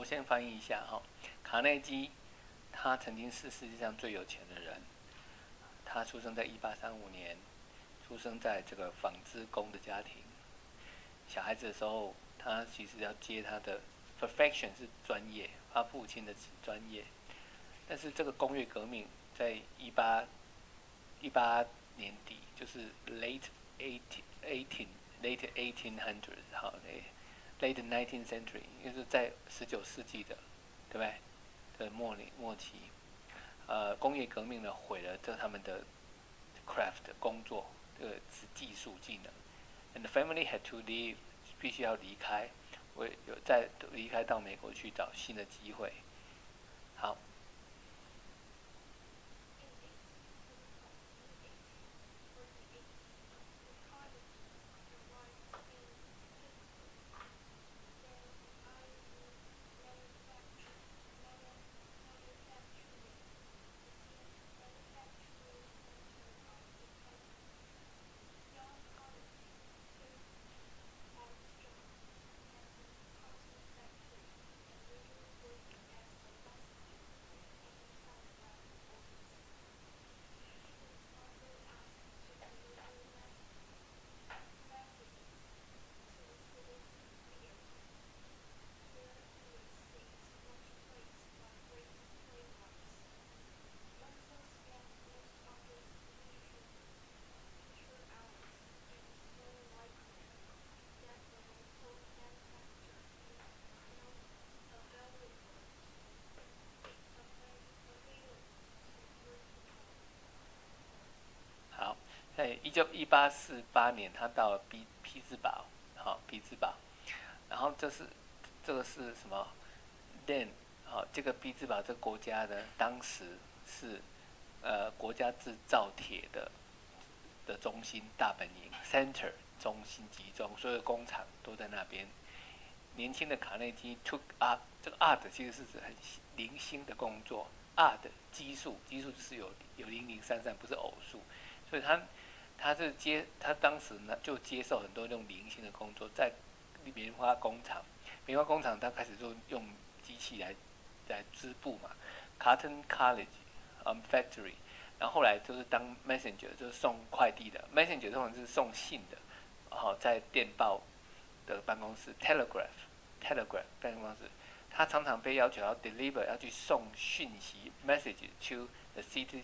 我先翻译一下哈。卡内基，他曾经是世界上最有钱的人。他出生在1835年，出生在这个纺织工的家庭。小孩子的时候，他其实要接他的 perfection 是专业，他父亲的专业。但是这个工业革命在18年底，就是 late 1800 好late 19th century， 就是在19世纪的，对不对？的末期，工业革命呢毁了他们的 craft 工作，这个技术技能。And the family had to leave， 必须要离开，再离开到美国去找新的机会。好。在1848年，他到了匹兹堡，匹兹堡。然后这个是什么 ？Then， 这个匹兹堡这个国家呢，当时是国家制造铁的中心大本营 ，center 中心集中，所有的工厂都在那边。年轻的卡内基 took up 这个 art 其实是指很零星的工作 ，art 基数就是有0033，不是偶数，所以他当时呢就接受很多这种零星的工作，在棉花工厂他开始就用机器来织布嘛 ，cotton college，factory， 然后后来就是当 messenger， 就是送快递的 messenger， 通常是送信的，在电报的办公室 telegraph 办公室，他常常被要求要 deliver， 要去送讯息 message to the city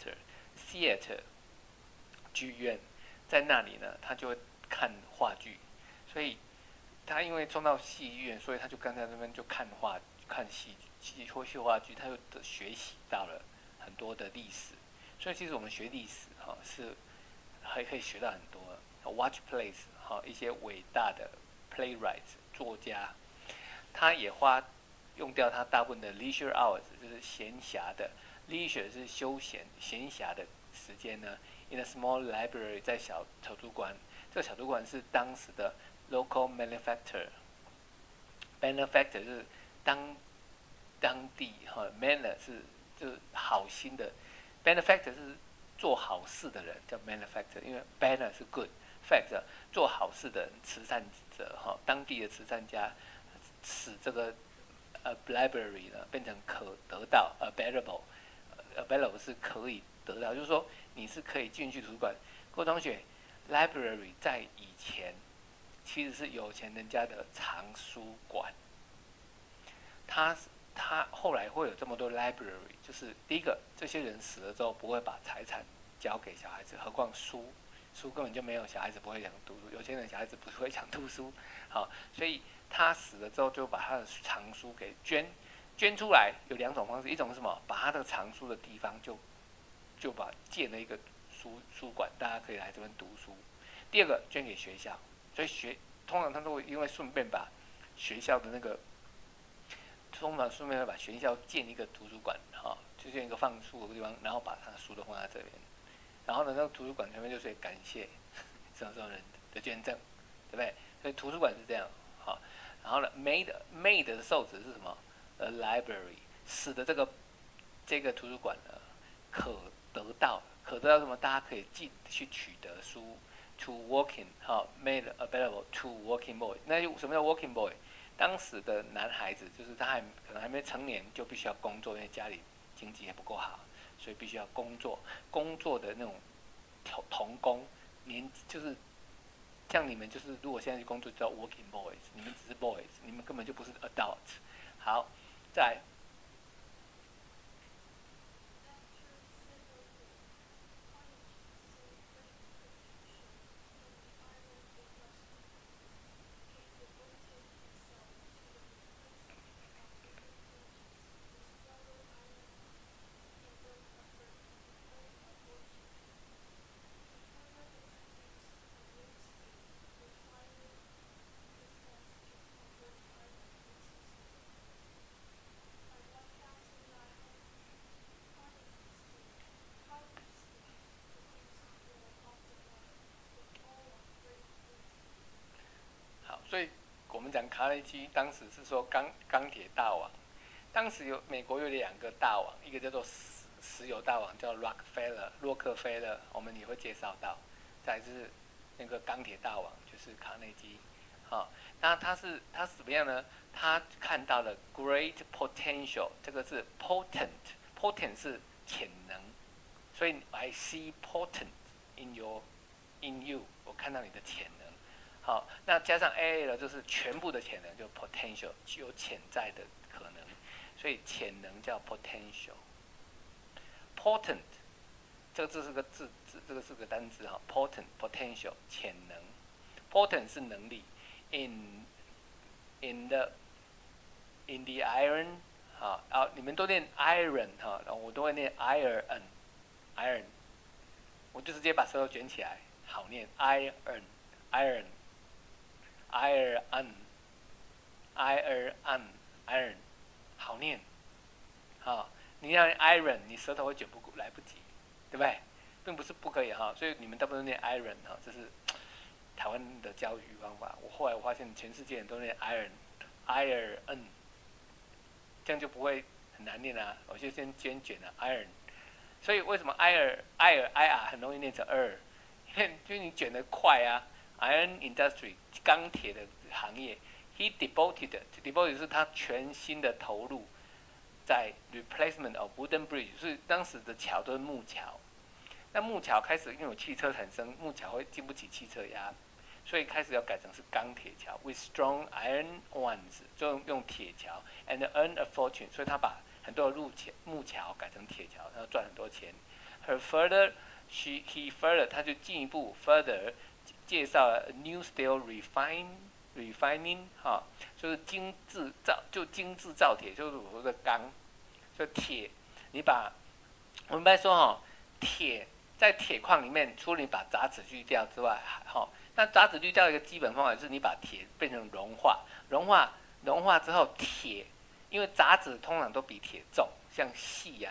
theater 剧院，在那里呢，他就会看话剧，所以他因为送到戏院，所以他就跟在那边就看戏或话剧，他就学习到了很多的历史。所以其实我们学历史是还可以学到很多 watch plays 一些伟大的 playwrights 作家，他也用掉他大部分的 leisure hours， 就是闲暇的 leisure 是休闲闲暇的时间呢。In a small library， 在小图书馆，这个小图书馆是当时的 local benefactor 是当地manner 就是好心的 benefactor 是做好事的人叫 benefactor， 因为 banner 是 good，fact 做好事的人，慈善者当地的慈善家，使这个library 呢变成可得到 available 是可以得到，就是说你是可以进去图书馆。各位同学 ，library 在以前其实是有钱人家的藏书馆。他后来会有这么多 library， 就是第一个，这些人死了之后不会把财产交给小孩子，何况书根本就没有，小孩子不会想读书，有钱人小孩子不会想读书，所以他死了之后就把他的藏书给捐出来。有两种方式，一种是什么？把他的藏书的地方就把建了一个书馆，大家可以来这边读书。第二个捐给学校，所以通常他都会因为顺便把学校的那个，通常顺便会把学校建一个图书馆，就建一个放书的地方，然后把他的书都放在这边。然后呢，那个图书馆前面就是感谢什么人的捐赠，对不对？所以图书馆是这样，然后呢 ，made 的受词是什么？A library， 使得这个图书馆呢可得到什么？大家可以去取得书 ，to working，made available to working boy。那什么叫 working boy？ 当时的男孩子就是他可能还没成年就必须要工作，因为家里经济也不够好，所以必须要工作。工作的那种童工，就是像你们就是如果现在去工作叫 working boys， 你们只是 boys， 你们根本就不是 adult。好，再来好，所以我们讲卡内基当时是说钢铁大王，当时美国有2个大王，一个叫做石油大王叫洛克菲勒，我们也会介绍到，再来是那个钢铁大王就是卡内基，那他是怎么样呢？他看到了 great potential， 这个是 potent 是潜能，所以 I see potent in you， 我看到你的潜能。好，那加上 AA 了，就是全部的潜能，就 potential， 具有潜在的可能，所以潜能叫 potential。potent 这是个字，这个是个单字哈 ，potent potential 潜能 ，potent 是能力 ，in the iron 你们都念 iron 然后我都会念 iron， 我就直接把舌头卷起来，好念 iron， 好念，你要 iron， 你舌头会卷来不及，对不对？并不是不可以所以你们大部分都念 iron 这是台湾的教育方法。我后来发现全世界人都念 iron， 这样就不会很难念啊。我就先卷了 iron， 所以为什么 ir 很容易念成因为你卷得快啊。Iron industry 钢铁的行业 ，he devoted 是他全心的投入在 replacement of wooden bridge， 是当时的桥都是木桥。那木桥开始因为有汽车产生，木桥会经不起汽车压，所以开始要改成是钢铁桥 ，with strong iron ones， 就用铁桥 ，and earn a fortune， 所以他把很多的木桥改成铁桥，然后赚很多钱。He further， 他就进一步 further。介绍了 new steel refining 就是精致造铁，就是我说的钢，所以铁，我们说铁在铁矿里面，除了你把杂质去掉之外，那杂质去掉一个基本方法就是你把铁变成融化之后铁，因为杂质通常都比铁重，像细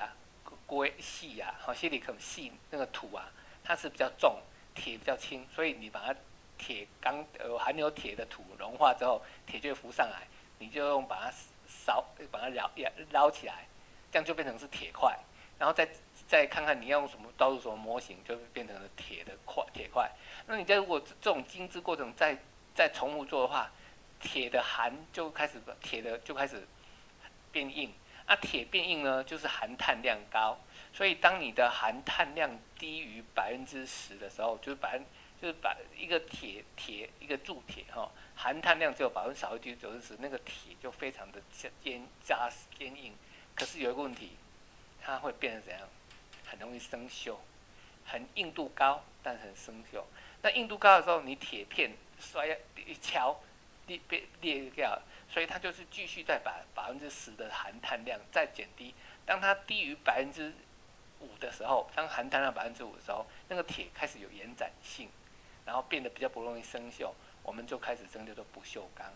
silicon 细那个土它是比较重。铁比较轻，所以你把它含有铁的土融化之后，铁就会浮上来，你就用把它捞起来，这样就变成是铁块，然后再看看你要用什么刀入什么模型，就变成了铁块。那你如果这种精致过程再重复做的话，铁的就开始变硬。铁变硬呢，就是含碳量高。所以，当你的含碳量低于10%的时候，就是把一个一个铸铁含碳量只有少于90%，那个铁就非常的坚硬。可是有一个问题，它会变成怎样？很容易生锈，很硬度高，但很生锈。那硬度高的时候，你铁片一敲，裂掉，所以它就是继续再把10%的含碳量再减低。当它低于5%的时候，当含碳量5%的时候，那个铁开始有延展性，然后变得比较不容易生锈，我们就开始称叫做不锈钢。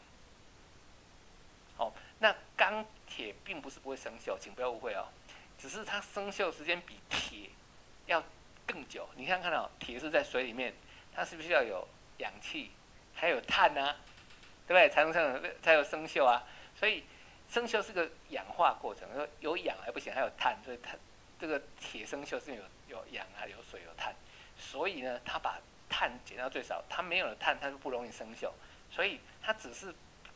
那钢铁并不是不会生锈，请不要误会只是它生锈时间比铁要更久。你看看铁是在水里面，它是不是要有氧气，还有碳对不对？才有生锈所以生锈是个氧化过程，有氧还不行，还有碳，所以它这个铁生锈是有氧有水有碳，所以呢，它把碳减到最少，它没有了碳，它就不容易生锈，所以它只是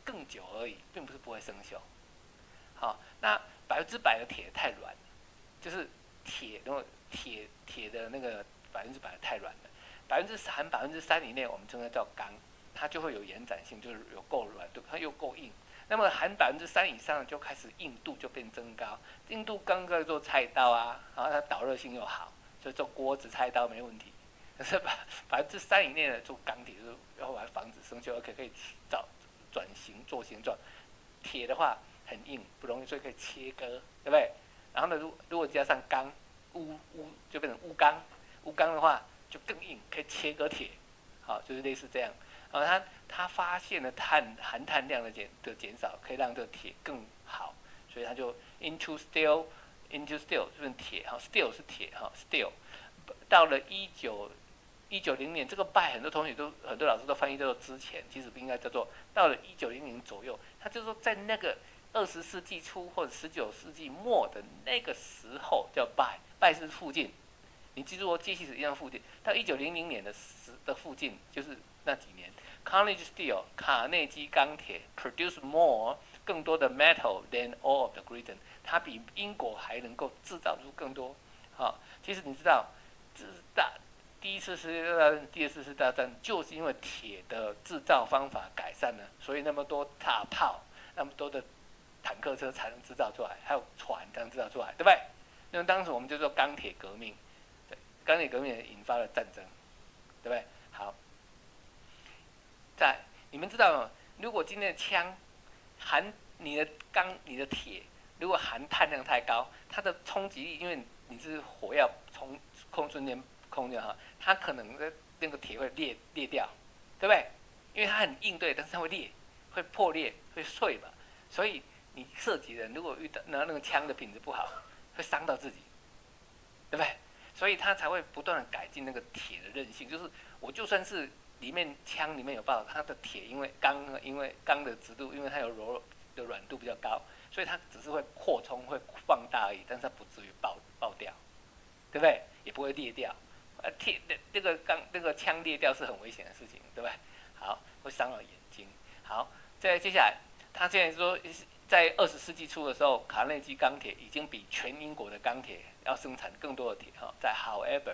更久而已，并不是不会生锈。好，那100%的铁太软了，就是铁，如果铁的那个100%太软了，含3%以内，我们称它叫钢，它就会有延展性，就是有够软度，它又够硬。那么含3%以上就开始硬度就变增高，硬度刚可以做菜刀啊，然后它导热性又好，所以做锅子、菜刀没问题。可是3%以内的做钢铁，就是要把它防止生锈，而且可以转型做形状。铁的话很硬，不容易，所以可以切割，对不对？然后呢，如果加上钢，就变成钨钢，钨钢的话就更硬，可以切割铁，好，就是类似这样。他发现了含碳量的减少，可以让这个铁更好，所以他就 into steel 就是铁哈 ，steel 是铁哈 ，steel 到了1910年，这个by很多老师都翻译叫做之前，其实不应该叫做到了1900左右，他就说在那个20世纪初或者19世纪末的那个时候叫 by 是附近，你记住哦，机器是一样附近，到1900年的附近就是那几年 ，Carnegie Steel 卡内基钢铁 produce more 更多的 metal than all of the Great Britain， 它比英国还能够制造出更多。其实你知道，第一次世界大战、第二次世界大战，就是因为铁的制造方法改善了，所以那么多大炮、那么多的坦克车才能制造出来，还有船才能制造出来，对不对？那么当时我们就说钢铁革命，对，钢铁革命也引发了战争，对不对？好，你们知道吗？如果今天的枪含你的铁，如果含碳量太高，它的冲击力，因为你是火药从瞬间空掉哈，它可能那个铁会裂掉，对不对？因为它很硬，对，但是它会裂，会破裂，会碎嘛。所以你射击人如果遇到那个枪的品质不好，会伤到自己，对不对？所以他才会不断的改进那个铁的韧性，就是我就算是枪里面有爆，它的铁因为钢的直度，因为它有的软度比较高，所以它只是会扩充会放大而已，但是它不至于爆掉，对不对？也不会裂掉。这个枪裂掉是很危险的事情，对不对？好，会伤到眼睛。好，接下来，他现在说，在20世纪初的时候，卡内基钢铁已经比全英国的钢铁要生产更多的铁哈。在 however，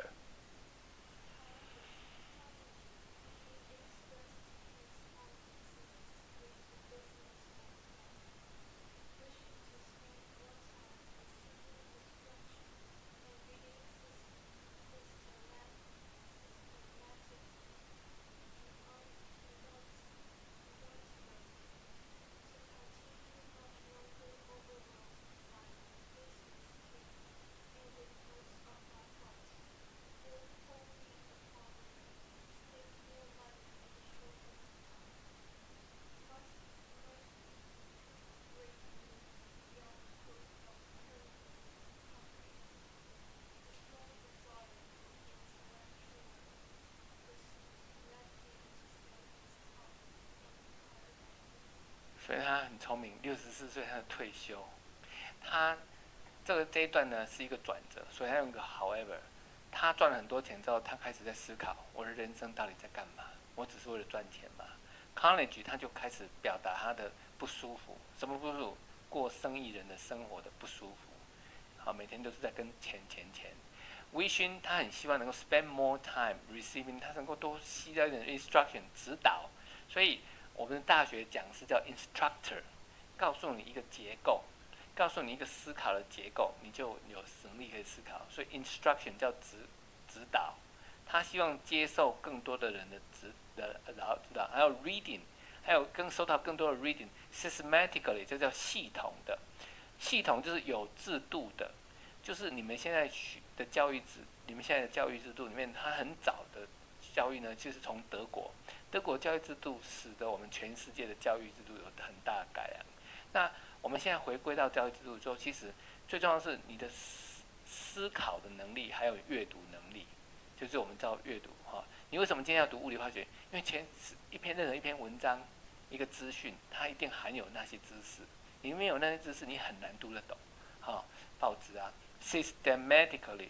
所以他很聪明，64岁他退休，他这一段呢是一个转折，所以他用一个 however， 他赚了很多钱之后，他开始在思考我的人生到底在干嘛？我只是为了赚钱吗 ？Carnegie 他就开始表达他的不舒服，什么不舒服？过生意人的生活的不舒服，好，每天都是在跟钱。Wishing 他很希望能够 spend more time receiving， 他能够多吸到一点 instruction 指导，所以我们的大学讲是叫 instructor， 告诉你一个结构，告诉你一个思考的结构，你就有能力可以思考。所以 instruction 叫指导，他希望接受更多的人的指导，还有 reading， 还有收到更多的 reading，systematically 这叫系统的，系统就是有制度的，就是你们现在的教育制度里面，它很早的教育呢，就是从德国教育制度使得我们全世界的教育制度有很大的改良。那我们现在回归到教育制度之后，其实最重要的是你的思考的能力，还有阅读能力，就是我们叫阅读哈。你为什么今天要读物理化学？因为任何一篇文章、一个资讯，它一定含有那些知识。你没有那些知识，你很难读得懂。报纸啊 ，systematically，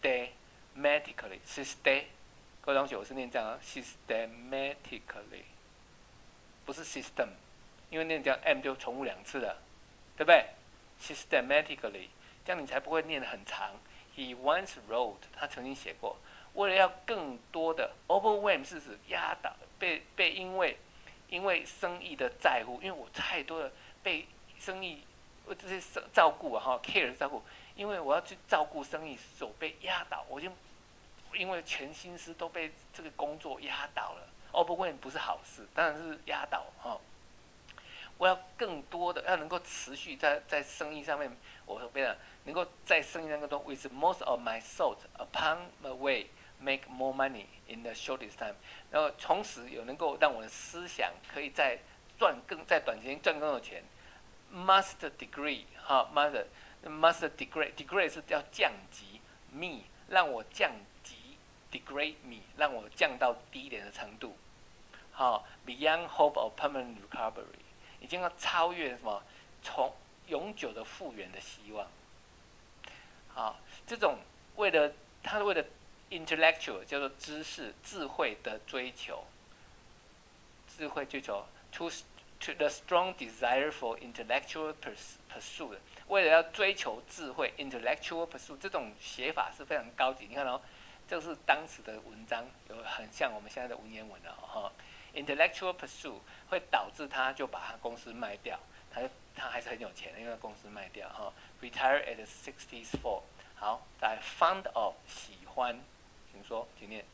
各位同学，我是念这样啊 ，systematically， 不是 system， 因为念这样 m 就重复2次了，对不对 ？systematically， 这样你才不会念得很长。He once wrote， 他曾经写过，为了要更多的 overwhelm 是指压倒，被因为生意的在乎，因为我太多的被生意这些照顾啊哈 care 照顾，因为我要去照顾生意，所被压倒，我就因为全心思都被这个工作压倒了。overwhelm 不是好事，当然是压倒哈。我要更多的，要能够持续在生意上面，我非常能够在生意上更多。With most of my thoughts upon my way, make more money in the shortest time。然后同时有能够让我的思想可以在短时间赚更多的钱。Master degree 哈 ，master degree 是要降级 me， 让我降级 degrade me， 让我降到低一点的程度。好 ，beyond hope of permanent recovery。已经要超越什么？从永久的复原的希望。好，这种为了 intellectual 叫做知识、智慧的追求，智慧追求 to the strong desire for intellectual pursuit， 为了要追求智慧 intellectual pursuit 这种写法是非常高级。你看哦，这是当时的文章，有很像我们现在的文言文了哈。intellectual pursuit 会导致他就把他公司卖掉，他还是很有钱的，因为公司卖掉哈。Retire at 64。好，在 fond of 喜欢，请说，请念。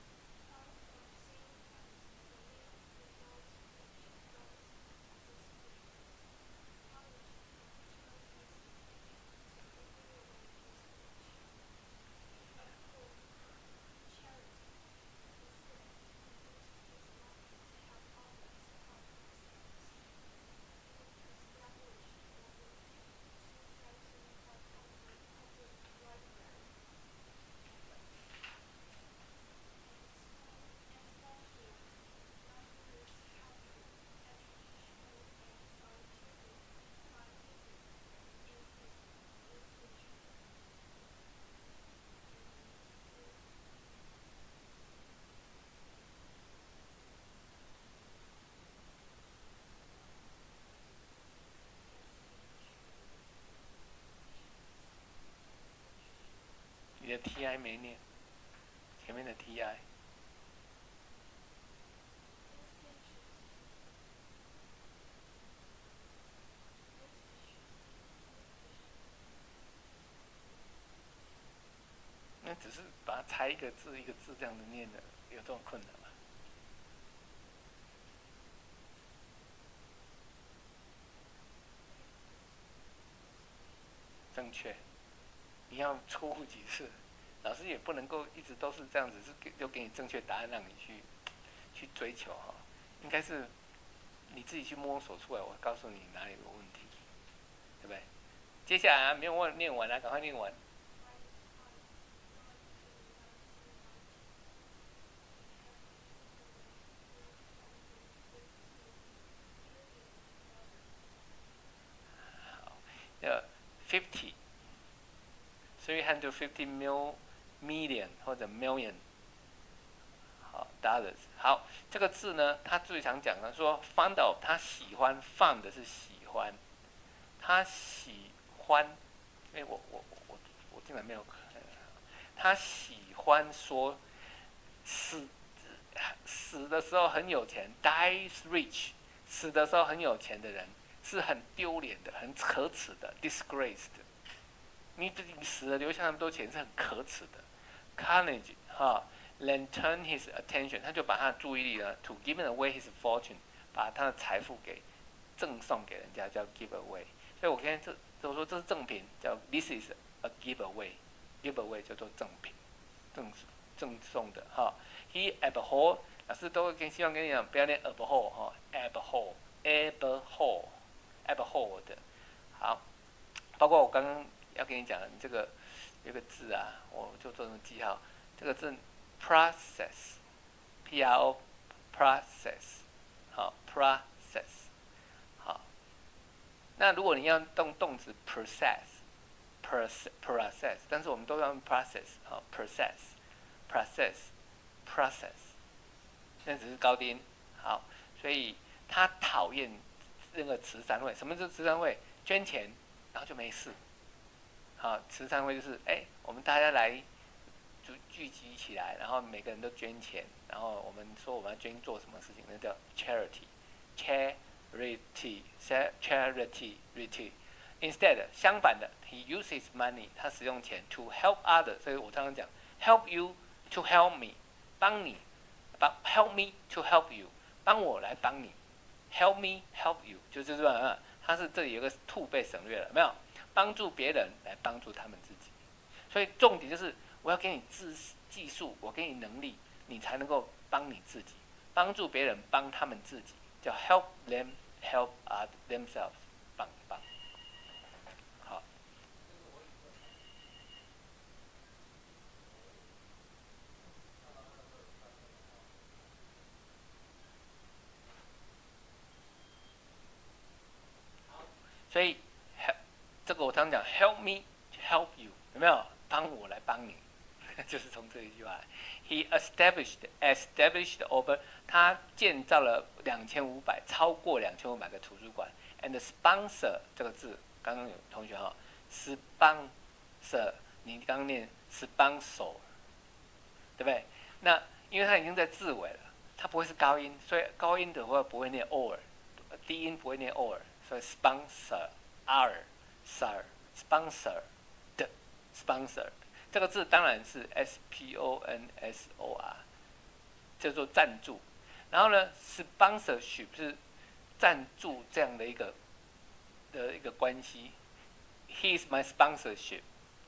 你的 TI 没念，前面的 TI。那只是把它拆一个字一个字这样子念的，有这种困难吗？正确。你要错误几次，老师也不能够一直都是这样子，就给你正确答案让你去追求哈。应该是你自己去摸索出来，我告诉你哪里有问题，对不对？接下来没有念完啊，赶快念完。好，350 million 或者 million 好 dollars。好，这个字呢，他最常讲的说 fond of， 他喜欢 fond 是喜欢，他喜欢，因为我竟然没有，他喜欢说死的时候很有钱 ，dies rich， 死的时候很有钱的人是很丢脸的，很可耻的 ，disgraced。你死了留下那么多钱是很可耻的。Carnage 哈 ，then turn his attention， 他就把他的注意力呢 ，to give away his fortune， 把他的财富给赠送给人家，叫 give away。所以我现在我说这是赠品，叫 this is a give away，give away 叫做赠品，赠送的哈。He abhor， 老师都会希望跟你讲，不要念 abhor 哈 ，abhor 的。好，包括我刚刚要跟你讲的，你这个有个字啊，我就做成记号。这个字 process，P-R-O process， 好 process， 好。那如果你要动词 process， 但是我们都要用 process， 好 process，那只是高低音。好，所以他讨厌那个慈善会。什么是慈善会？捐钱，然后就没事。好，慈善会就是我们大家来聚集起来，然后每个人都捐钱，然后我们说我们要捐做什么事情，那叫 charity。Instead， 相反的 ，he uses money， 他使用钱 to help others。所以我常常讲 help you to help me， 帮你，help me to help you， 帮我来帮你 ，help me help you， 就是这样。它是这里有个 to 被省略了，没有？帮助别人来帮助他们自己。所以重点就是我要给你技术，我给你能力，你才能够帮你自己，帮助别人帮他们自己，叫 help them help themselves， 棒棒。好，所以这个我常讲 help me help you， 有没有？帮我来帮你，就是从这一句话来。He established over， 他建造了2500，超过2500个图书馆。And sponsor 这个字，刚刚有同学哈 ，sponsor， 你刚刚念 sponsor， 对不对？那因为它已经在字尾了，它不会是高音，所以高音的话不会念 or， 低音不会念 or， 所以 sponsor 的 sponsor。这个字当然是 sponsor， 叫做赞助。然后呢 ，sponsorship 是赞助这样的一个关系。He is my sponsorship，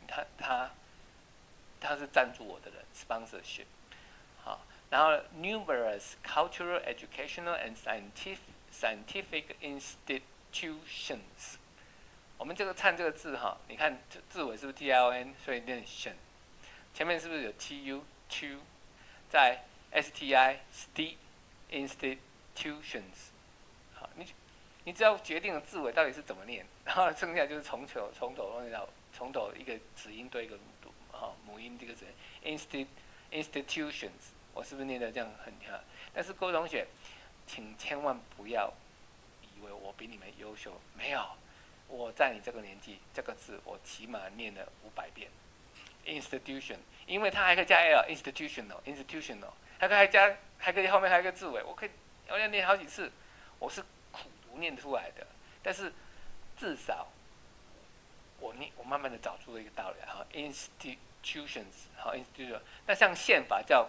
他是赞助我的人 ，sponsorship。好，然后 numerous cultural, educational and scientific institutions。我们这个唱这个字哈，你看字尾是不是 TION， 所以念 tion， 前面是不是有 TU TU， 在 STI ST institutions。好，你只要决定了字尾到底是怎么念，然后剩下就是从头一个子音对一个母音这个字 institutions， 我是不是念的这样很好？但是各位同学，请千万不要以为我比你们优秀，没有。我在你这个年纪，这个字我起码念了500遍。institution， 因为它还可以加 l，institutional， 还可以后面还有一个字尾，我要念好几次，我是苦读念出来的。但是至少我慢慢的找出了一个道理哈 ，institutions， 好 institution。那像宪法叫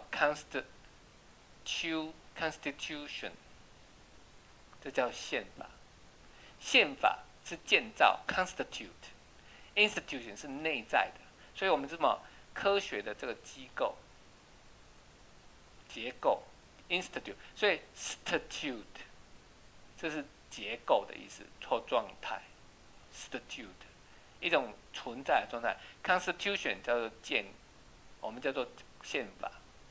constitution， 这叫宪法。宪法是建造 constitute，institution 是内在的，所以我们这么科学的这个机构结构 institute， 所以 statute 这是结构的意思或状态 ，statute 一种存在的状态 ，constitution 叫做我们叫做宪法，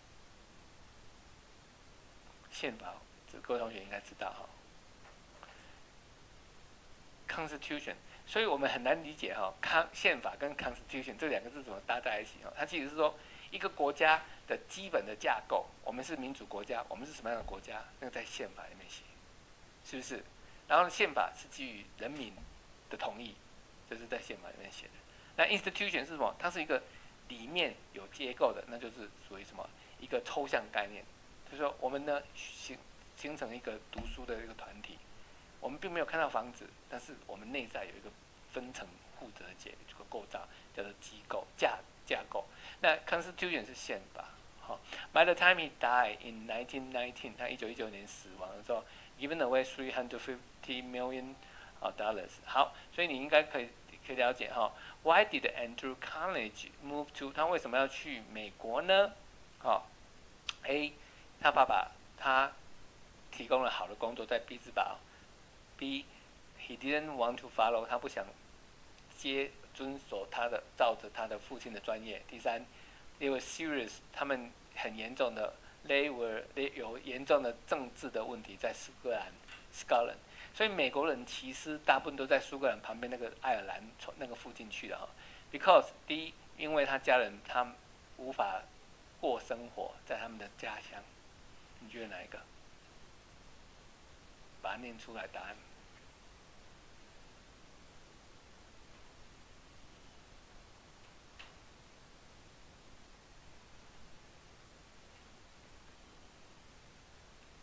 这各位同学应该知道哈。Constitution， 所以我们很难理解宪法跟 Constitution 这两个字怎么搭在一起它其实是说一个国家的基本的架构，我们是民主国家，我们是什么样的国家，那个在宪法里面写，是不是？然后宪法是基于人民的同意，这是在宪法里面写的。那 Institution 是什么？它是一个里面有结构的，那就是属于什么？一个抽象概念，就是说我们呢形成一个读书的一个团体。我们并没有看到房子，但是我们内在有一个分层互折这个构造，叫做机构架构。那 Constitution 是宪法。By the time he died in 1919， 他1919年死亡的时候 ，given away $350 million。好，所以你应该可以了解Why did Andrew Carnegie move to？ 他为什么要去美国呢？A， 他爸爸他提供了好的工作在匹兹堡。B， he didn't want to follow， 他不想遵守照着他的父亲的专业。第三 ，they were serious， 他们很严重的 they有严重的政治的问题在苏格兰 Scotland， 所以美国人其实大部分都在苏格兰旁边那个爱尔兰那个附近去的Because 第一，因为他家人他无法过生活在他们的家乡，你觉得哪一个？把它念出来答案。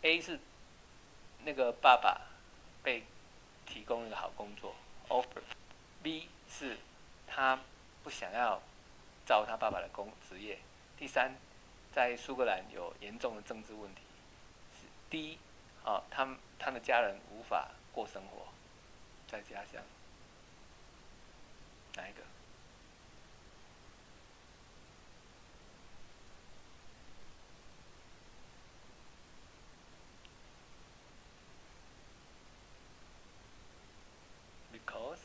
A 是那个爸爸被提供一个好工作 offer，B 是他不想要照他爸爸的职业。第三，在苏格兰有严重的政治问题。D 他的家人无法过生活，在家乡，哪一个？Because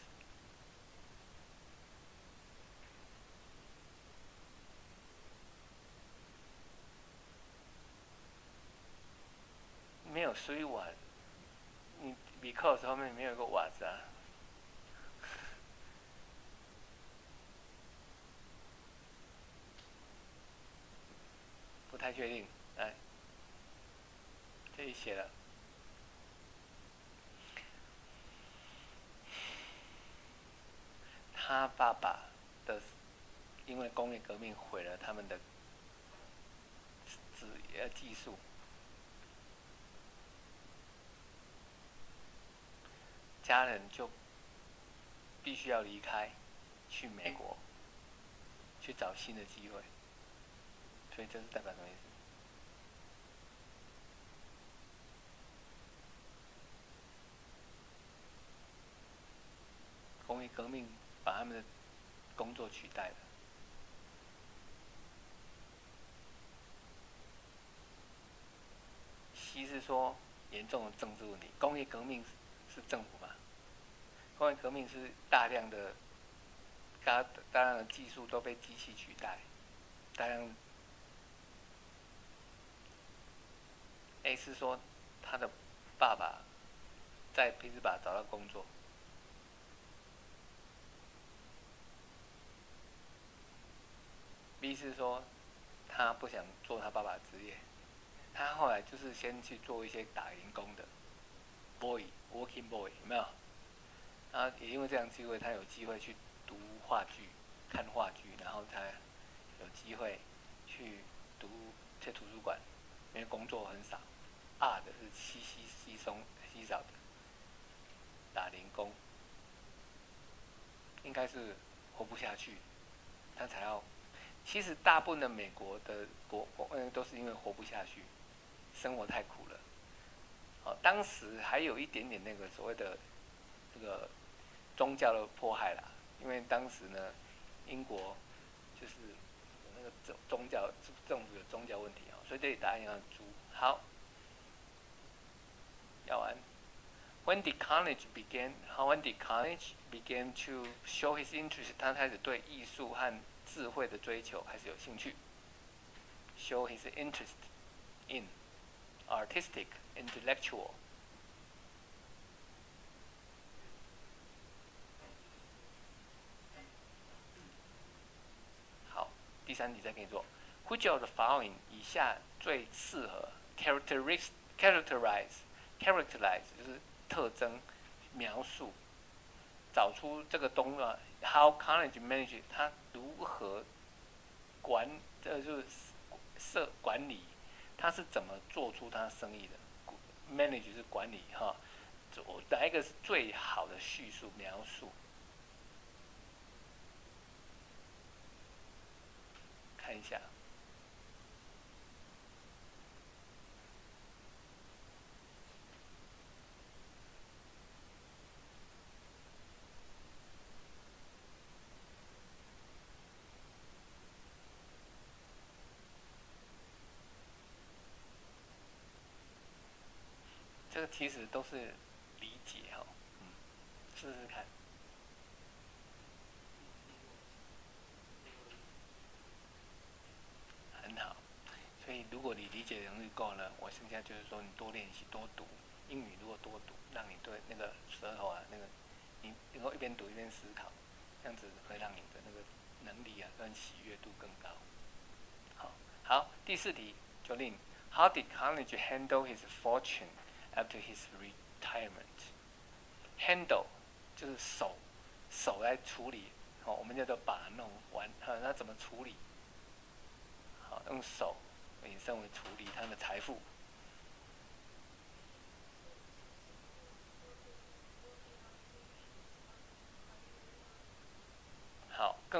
没有所以我你 because 后面没有一个 was 啊。不太确定，来，这里写了，他爸爸的因为工业革命毁了他们的技术，家人就必须要离开，去美国，去找新的机会。所以这是代表什么意思？工业革命把他们的工作取代了。C 是说严重的政治问题，工业革命是政府嘛？工业革命是大量的技术都被机器取代，大量。A 是说他的爸爸在匹兹堡找到工作。B 是说他不想做他爸爸的职业，他后来就是先去做一些打零工的 working boy 有没有？然后也因为这样机会，他有机会去读话剧、看话剧，然后才有机会去图书馆，因为工作很少，art 是稀少的，打零工，应该是活不下去，他才要。其实大部分的美国的都是因为活不下去，生活太苦了。当时还有一点点那个所谓的这个宗教的迫害啦，因为当时呢，英国就是有那个政府有宗教问题所以这里答案要猪。好，要完。When did Carnegie began to show his interest？ 他开始对艺术和智慧的追求开始有兴趣。Show his interest in artistic, intellectual。好，第三题再给你做。Which of the following 以下最适合 characterize 就是特征描述，找出这个how Carnegie managed 他如何就是管理，他是怎么做出他生意的 ？manage 是管理哈，哪一个是最好的叙述描述？看一下。这个其实都是理解试试看。很好，所以如果你理解能力够呢，我剩下就是说你多练习多读英语，如果多读，让你对那个舌头你能够一边读一边思考，这样子会让你的那个能力跟喜悦度更高。好，第四题，Jolene，How did Carnegie handle his fortune after his retirement? Handle 就是手来处理，我们叫做把弄完，那怎么处理？用手引申为处理他的财富。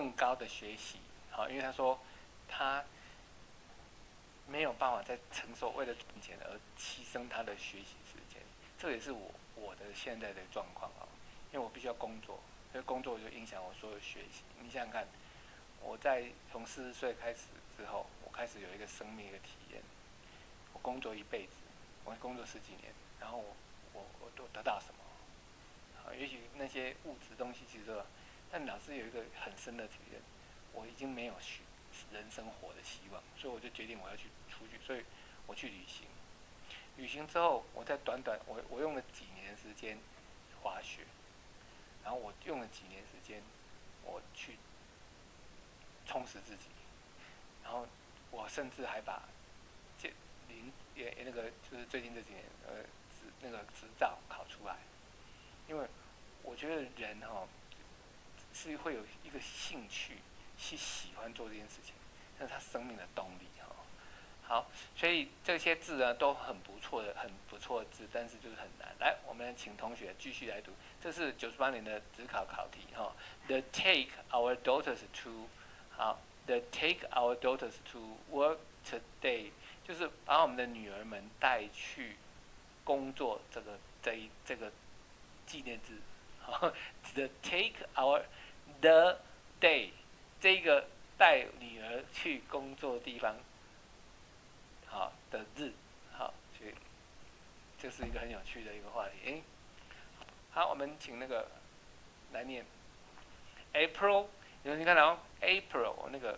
更高的学习，好，因为他说他没有办法再承受为了赚钱而牺牲他的学习时间，这也是我的现在的状况啊，因为我必须要工作，所以工作就影响我所有学习。你想想看，我在从40岁开始之后，我开始有一个生命的体验，我工作一辈子，我工作10几年，然后我都得到什么？啊，也许那些物质东西其实，但老师有一个很深的体验，我已经没有人生活的希望，所以我就决定我要去出去，所以我去旅行。旅行之后，我在我用了几年时间滑雪，然后我用了几年时间我去充实自己，然后我甚至还把那个就是最近这几年那个执照考出来，因为我觉得人是会有一个兴趣，去喜欢做这件事情，那是他生命的动力好，所以这些字呢都很不错的字，但是就是很难。来，我们请同学继续来读，这是98年的指考考题The take our daughters to 好 The take our daughters to work today 就是把我们的女儿们带去工作这个纪念日。The take our the day 这个带女儿去工作的地方。好的日，好，所以这是一个很有趣的一个话题。好，我们请那个来念 April， 你看到 April 那个。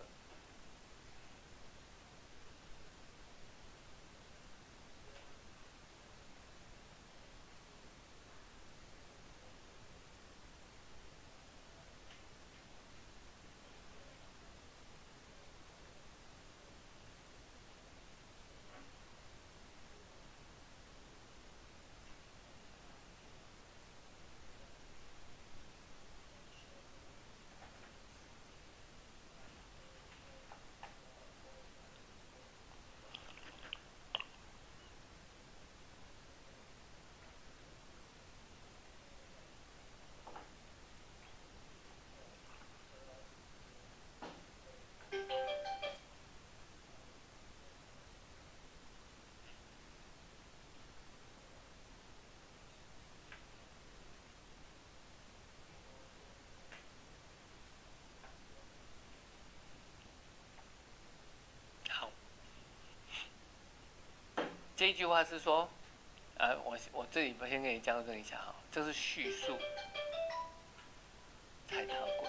这一句话是说，我这里先跟你讲一下这是叙述蔡桃贵。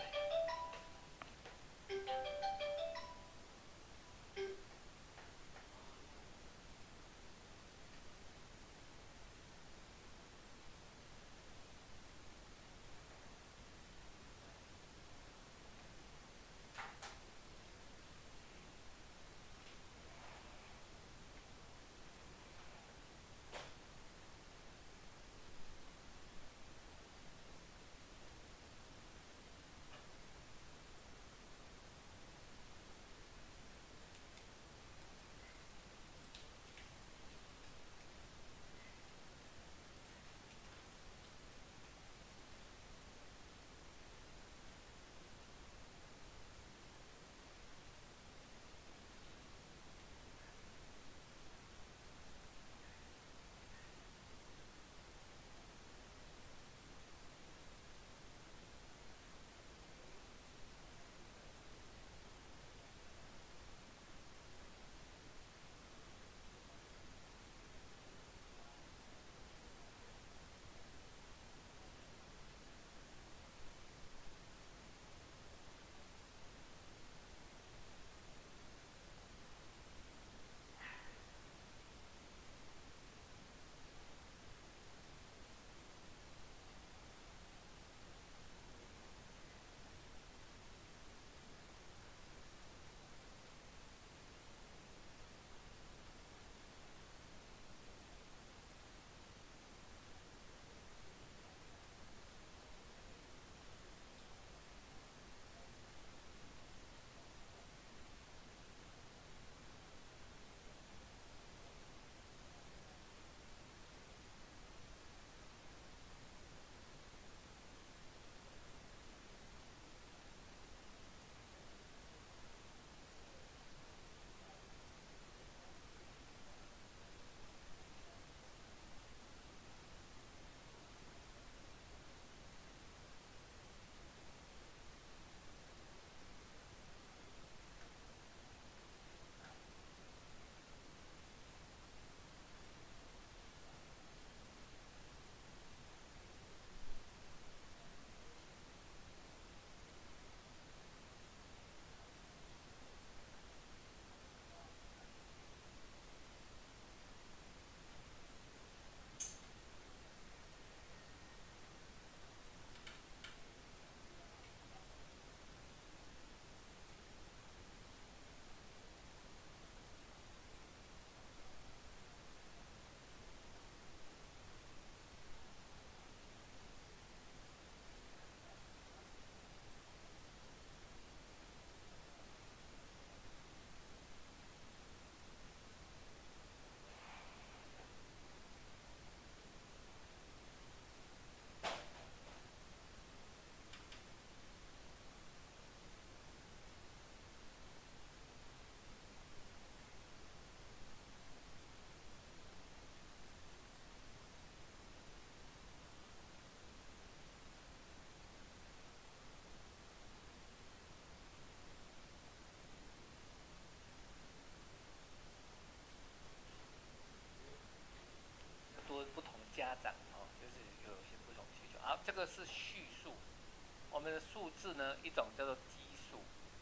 序数。我们的数字呢，一种叫做基数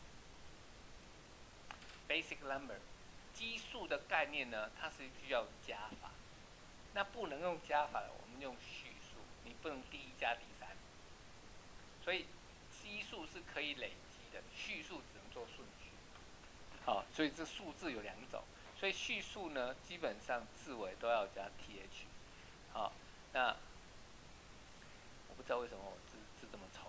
（basic number）。基数的概念呢，它是需要加法。那不能用加法，我们用序数。你不能第一加第三。所以基数是可以累积的，序数只能做顺序。好，所以这数字有两种。所以序数呢，基本上字尾都要加 th。好，那我不知道为什么我字这么丑，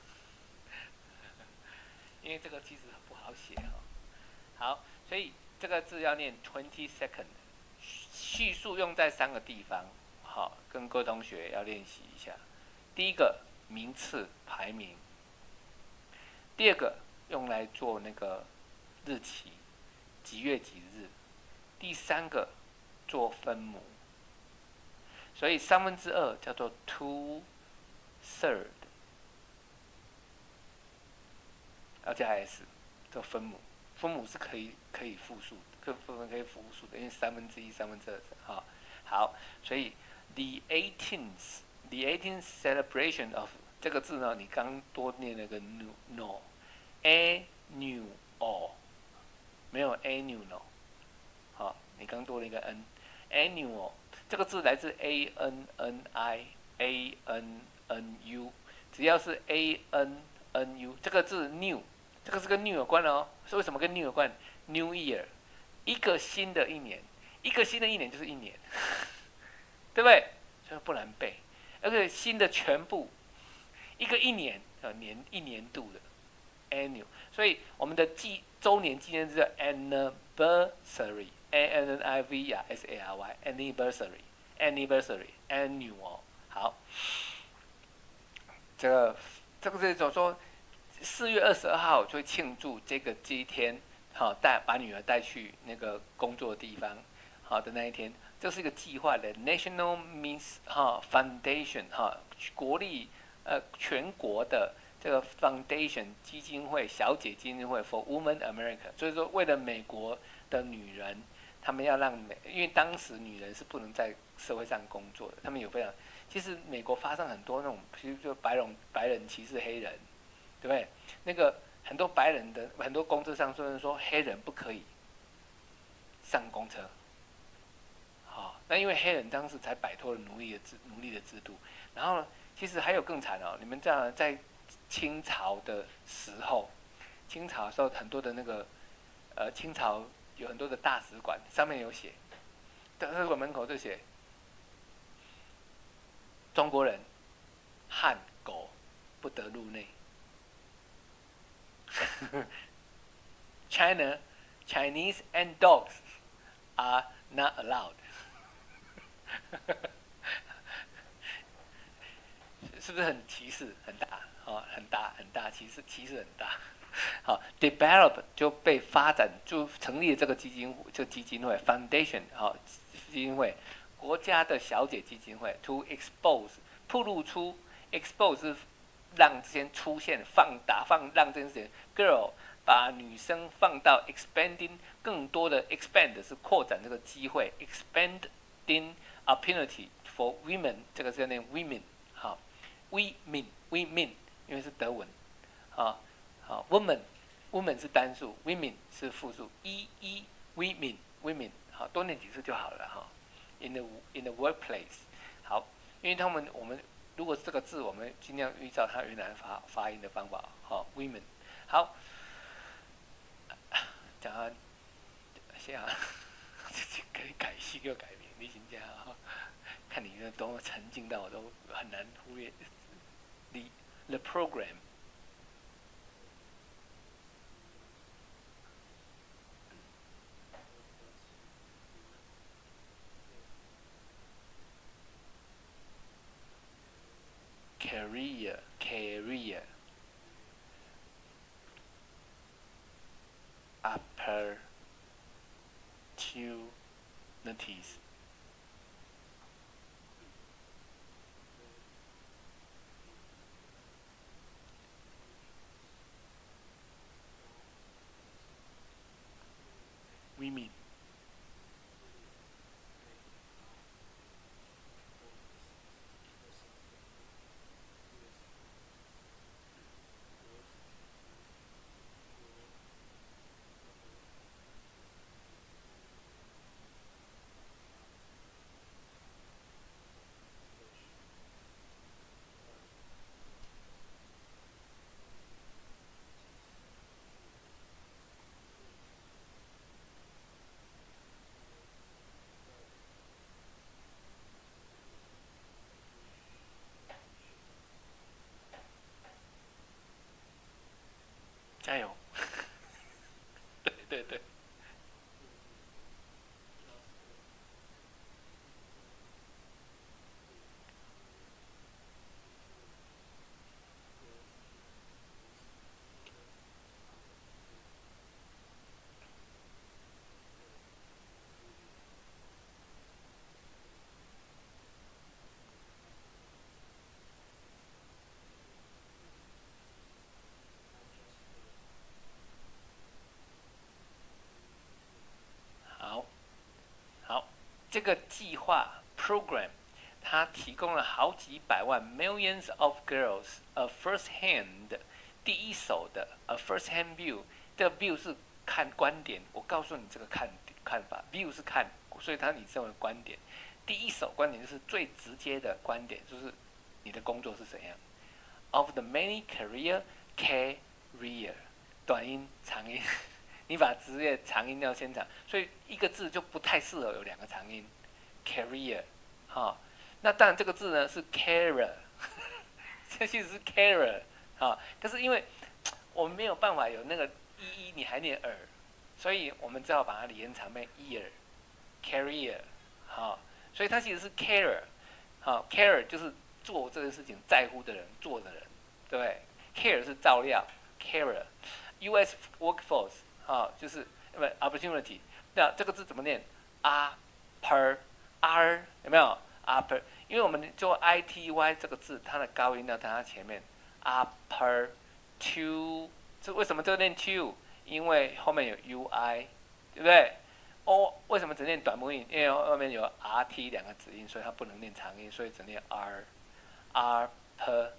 因为这个其实不好写哈。好，所以这个字要念 22nd。序数用在3个地方，好，跟各位同学要练习一下。第一个，名次排名；第二个，用来做那个日期，几月几日；第三个，做分母。所以2/3叫做 2/3， 要加 s， 做分母。分母是可以复数，可以复数的，因为1/3、2/3。好，所以 the 18th celebration of 这个字呢，你刚多念了个 no，annual 没有 annual， 好，你刚多了一个 n，annual 这个字来自 annu，只要是 annu 这个字 new。这个是跟 new 有关哦，是为什么跟 new 有关 ？New Year， 一个新的一年，一个新的一年就是一年，对不对？所以不难背。而且新的全部，一个一年一年度的 annual， 所以我们的周年纪念日叫 anniversary，anniversary，anniversary annual。好，这个是怎么说？4月22号就会庆祝这一天，好把女儿带去那个工作的地方，好的那一天，这是一个计划的 National Miss Foundation 全国的这个 Foundation 基金会小姐基金会 for Women America， 所以说为了美国的女人，他们要让因为当时女人是不能在社会上工作的，他们有非常，其实美国发生很多那种，比如说白人歧视黑人。对不对？那个很多白人的很多公车上虽然说黑人不可以上公车，好，那因为黑人当时才摆脱了奴隶的制度，然后呢，其实还有更惨哦，你们在清朝的时候，很多的那个清朝有很多的大使馆上面有写，大使馆门口就写中国人、汉、狗不得入内。Chinese and dogs are not allowed 是不是很歧视很大？很大歧视很大。好 ，develop 就被发展，就成立了这个基金会 foundation 基金会，国家的小姐基金会 to expose 曝露出 expose 是让这些出现让这件事情 girl 把女生放到 expanding 更多的 expand 是扩展这个机会 expanding opportunity for women 这个是念 women 好 women 因为是德文woman 是单数 women 是复数women 好多念几次就好了in the workplace 好，因为我们如果是这个字，我们尽量依照它原来发音的方法。好 ，women， 好，讲完，先可以改戏又改名，你请假看你多么沉浸到我都很难忽略。The program。career opportunities women 加油！对对对。好，好，这个计划 program， 它提供了好几百万 millions of girls a first hand 第一手的 a first hand view， 这个 view 是看观点，我告诉你这个看法 view 是看，所以它你称为观点。第一手观点就是最直接的观点，就是你的工作是怎样。Of the many career， 短音长音。你把职业长音要先长，所以一个字就不太适合有两个长音 ，career， 哈，那当然这个字呢是 carer， 这其实是 carer， 哈，可是因为我们没有办法有那个你还念耳，所以我们只好把它理成长辈 ear，career， 好，所以它其实是 carer， 好 ，care 就是做这个事情在乎的人，做的人，对不对 ？care 是照料 ，carer，U.S. workforce。就是opportunity， 那这个字怎么念 ？upper r 有没有 upper？ 因为我们做 ity 这个字，它的高音要在它前面 upper to， 这为什么这念 to？ 因为后面有 ui， 对不对？为什么只念短母音？因为后面有 rt 两个子音，所以它不能念长音，所以只念 r。upper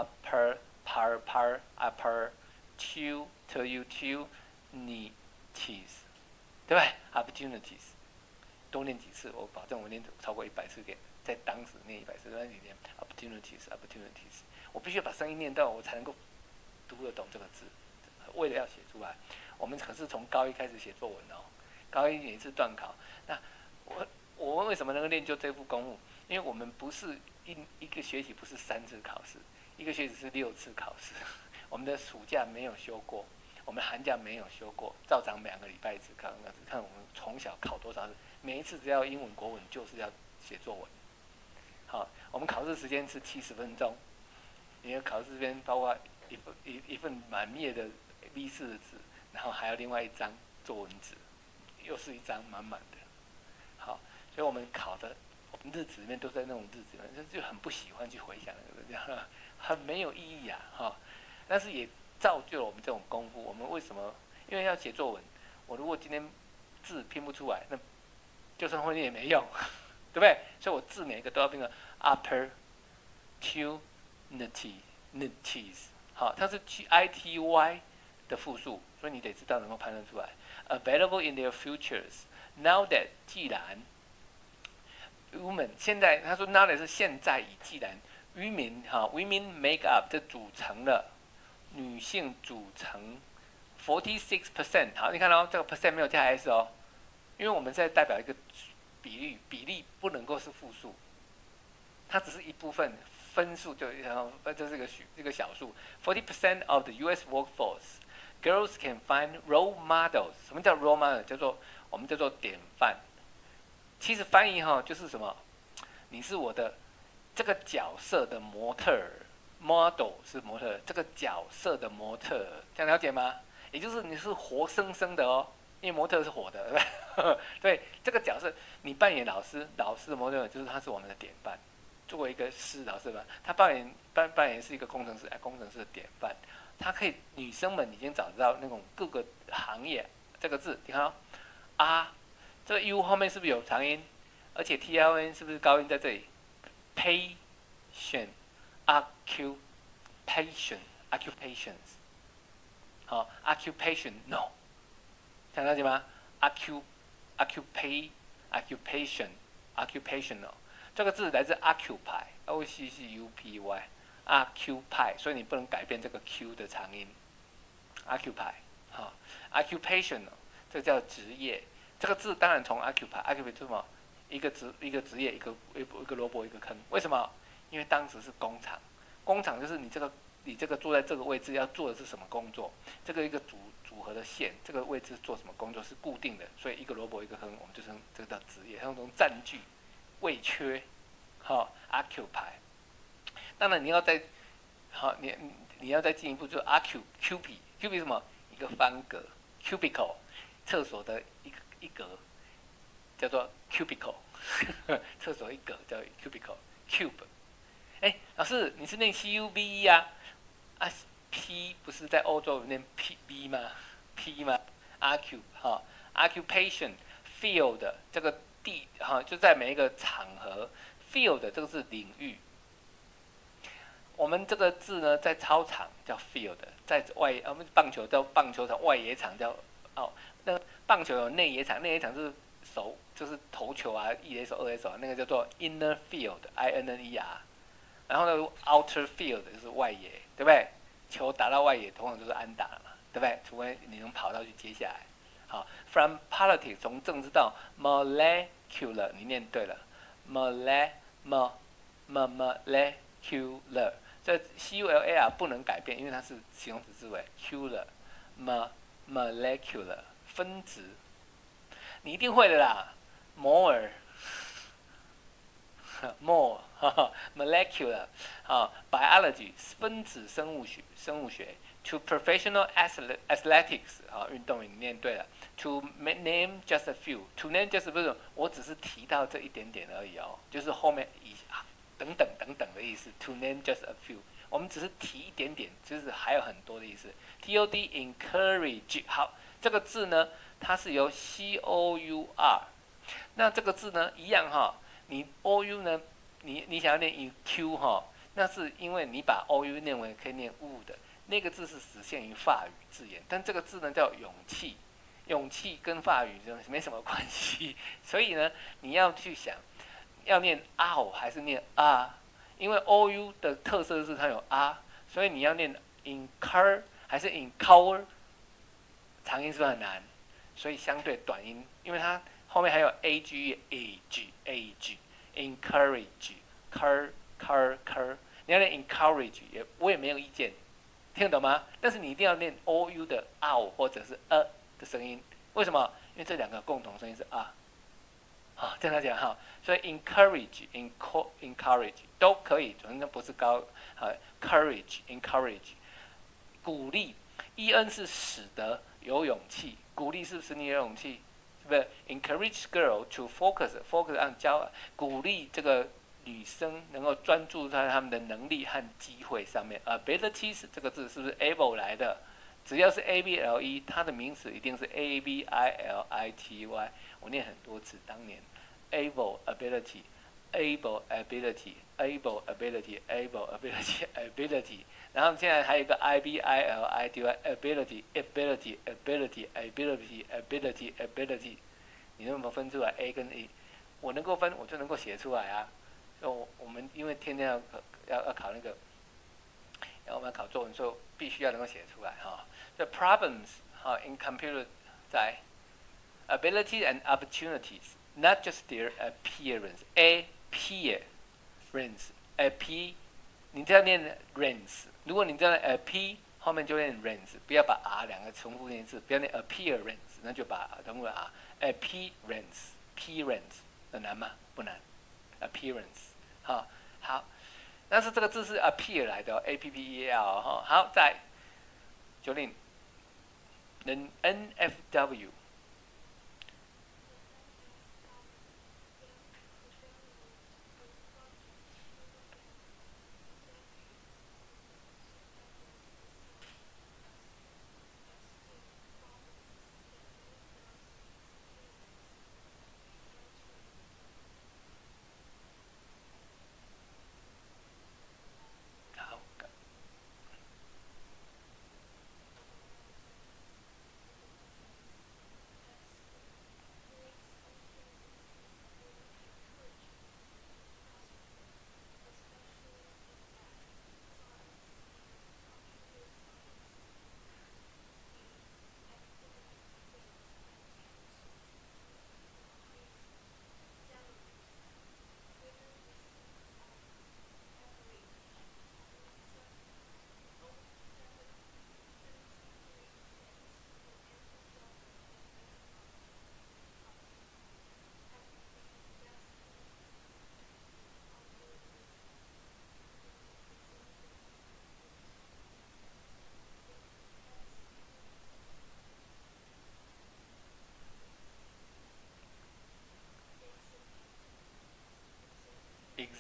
upper to you to。opportunities， 对吧 ？opportunities， 多念几次，我保证我念超过100次给，在当时念100次，那你念 opportunities， 我必须把声音念到，我才能够读得懂这个字。为了要写出来，我们可是从高一开始写作文哦，高一每次段考。那我为什么能够练就这副功夫？因为我们不是一个学期不是3次考试，一个学期是6次考试，我们的暑假没有休过。我们寒假没有休过，照常2个礼拜一次考，看我们从小考多少次，每一次只要英文、国文就是要写作文。好，我们考试时间是70分钟，因为考试这边包括一份满页的 V4的纸，然后还有另外一张作文纸，又是一张满满的。好，所以我们考的，我们日子里面都在那种日子里面，就很不喜欢去回想这样，很没有意义啊，哈。但是也造就了我们这种功夫。我们为什么？因为要写作文，我如果今天字拼不出来，那就算会念也没用，对不对？所以我字每一个都要拼个 opportunities， 好，它是 ity 的复数，所以你得知道能够判断出来。Available in their futures. Now that 既然 women 现在他说 now that 是现在以既然 women women make up 这组成了。女性组成 46%， 好，你看哦，这个 percent 没有加 s 哦，因为我们在代表一个比例不能够是复数，它只是一部分分数就这是一个小数。40% of the U.S. workforce girls can find role models。什么叫 role model？ 我们叫做典范。其实翻译就是什么？你是我的这个角色的模特儿。model 是模特，这个角色的模特，这样了解吗？也就是你是活生生的哦，因为模特是活的，对不对？对，这个角色你扮演老师的模特，就是他是我们的典范。作为一个老师吧，他扮演是一个工程师，工程师的典范。他可以，女生们已经找到那种各个行业这个字，你看哦，这个 u 后面是不是有长音？而且 tln 是不是高音在这里 ？occupations， 好 ，occupation no， 想了解吗 ？occupational， 这个字来自 occupy，occupy， 所以你不能改变这个 q 的长音 ，occupy， 好 ，occupational， 这个叫职业，这个字当然从 occupy 是什么？一个职业，一个萝卜一个坑，为什么？因为当时是工厂，工厂就是你这个你这个坐在这个位置要做的是什么工作？这个一个组合的线，这个位置做什么工作是固定的，所以一个萝卜一个坑，我们就称这个叫职业，像这种占据、位缺，occupy。当然你要再你要再进一步，就 cubit 什么？一个方格 cubicle， 厕所的一格叫做 cubicle， 厕所一格叫 cubicle cube。老师，你是念 CUBE 啊？P 不是在欧洲念 PB 吗？P 吗？occupation field 这个就在每一个场合 field 这个是领域。我们这个字呢，在操场叫 field， 在我们棒球叫棒球场，外野场叫那棒球有内野场，内野场是就是投球啊，一垒手、二垒手啊，那个叫做 inner field，INNER。然后呢 ，outer field 就是外野，对不对？球打到外野，通常就是安打了嘛，对不对？除非你能跑到去接下来。好 ，from politics 从政治到 molecular， 你念对了 molecular， 这 CULAR 不能改变，因为它是形容词字尾 molecular 分子，你一定会的啦 ，more molecular biology 分子生物学 to professional athletics 运动你念对了 to name just a few to name just 不是我只是提到这一点点而已就是后面等等的意思 to name just a few 我们只是提一点点，就是还有很多的意思 TOD encourage 好，这个字呢它是由 COUR， 那这个字呢一样你 OU 呢，你想要念 EQ 那是因为你把 OU 念为可以念 U 的那个字是只限于法语字眼，但这个字呢叫勇气，勇气跟法语没什么关系，所以呢你要去想要念 R 还是念 R， 因为 OU 的特色是它有 R， 所以你要念 incur 还是 encour， 长音是不是很难？所以相对短音，因为它后面还有 ag encourage cur， 你要念 encourage 我也没有意见，听得懂吗？但是你一定要念 ou 的 ow 或者是的声音，为什么？因为这两个共同声音是这样讲所以 encourage 都可以，反正不是高encourage 鼓励 en 是使得有勇气，鼓励是不是你有勇气？是不是 encourage girl to focus 按鼓励这个女生能够专注在他们的能力和机会上面。abilities 这个字是不是 able 来的？只要是 able 它的名词一定是 ability。我念很多次，当年 able ability， 然后现在还有一个 ability， 你能不能分出来 A 跟 E？ 我能够分，我就能够写出来啊。我们因为天天要考那个，我们要考作文，所以必须要能够写出来The problems in computer 在 ability and opportunities, not just their appearance. appearance， 你这样念 rance， 如果你这样 p 后面就念 rance， 不要把 r 两个重复念一次，不要念 appearance， 那就把重复 r appearance 很难吗？不难 appearance 好，但是这个字是 appear 来的appear 好，在90 NFW。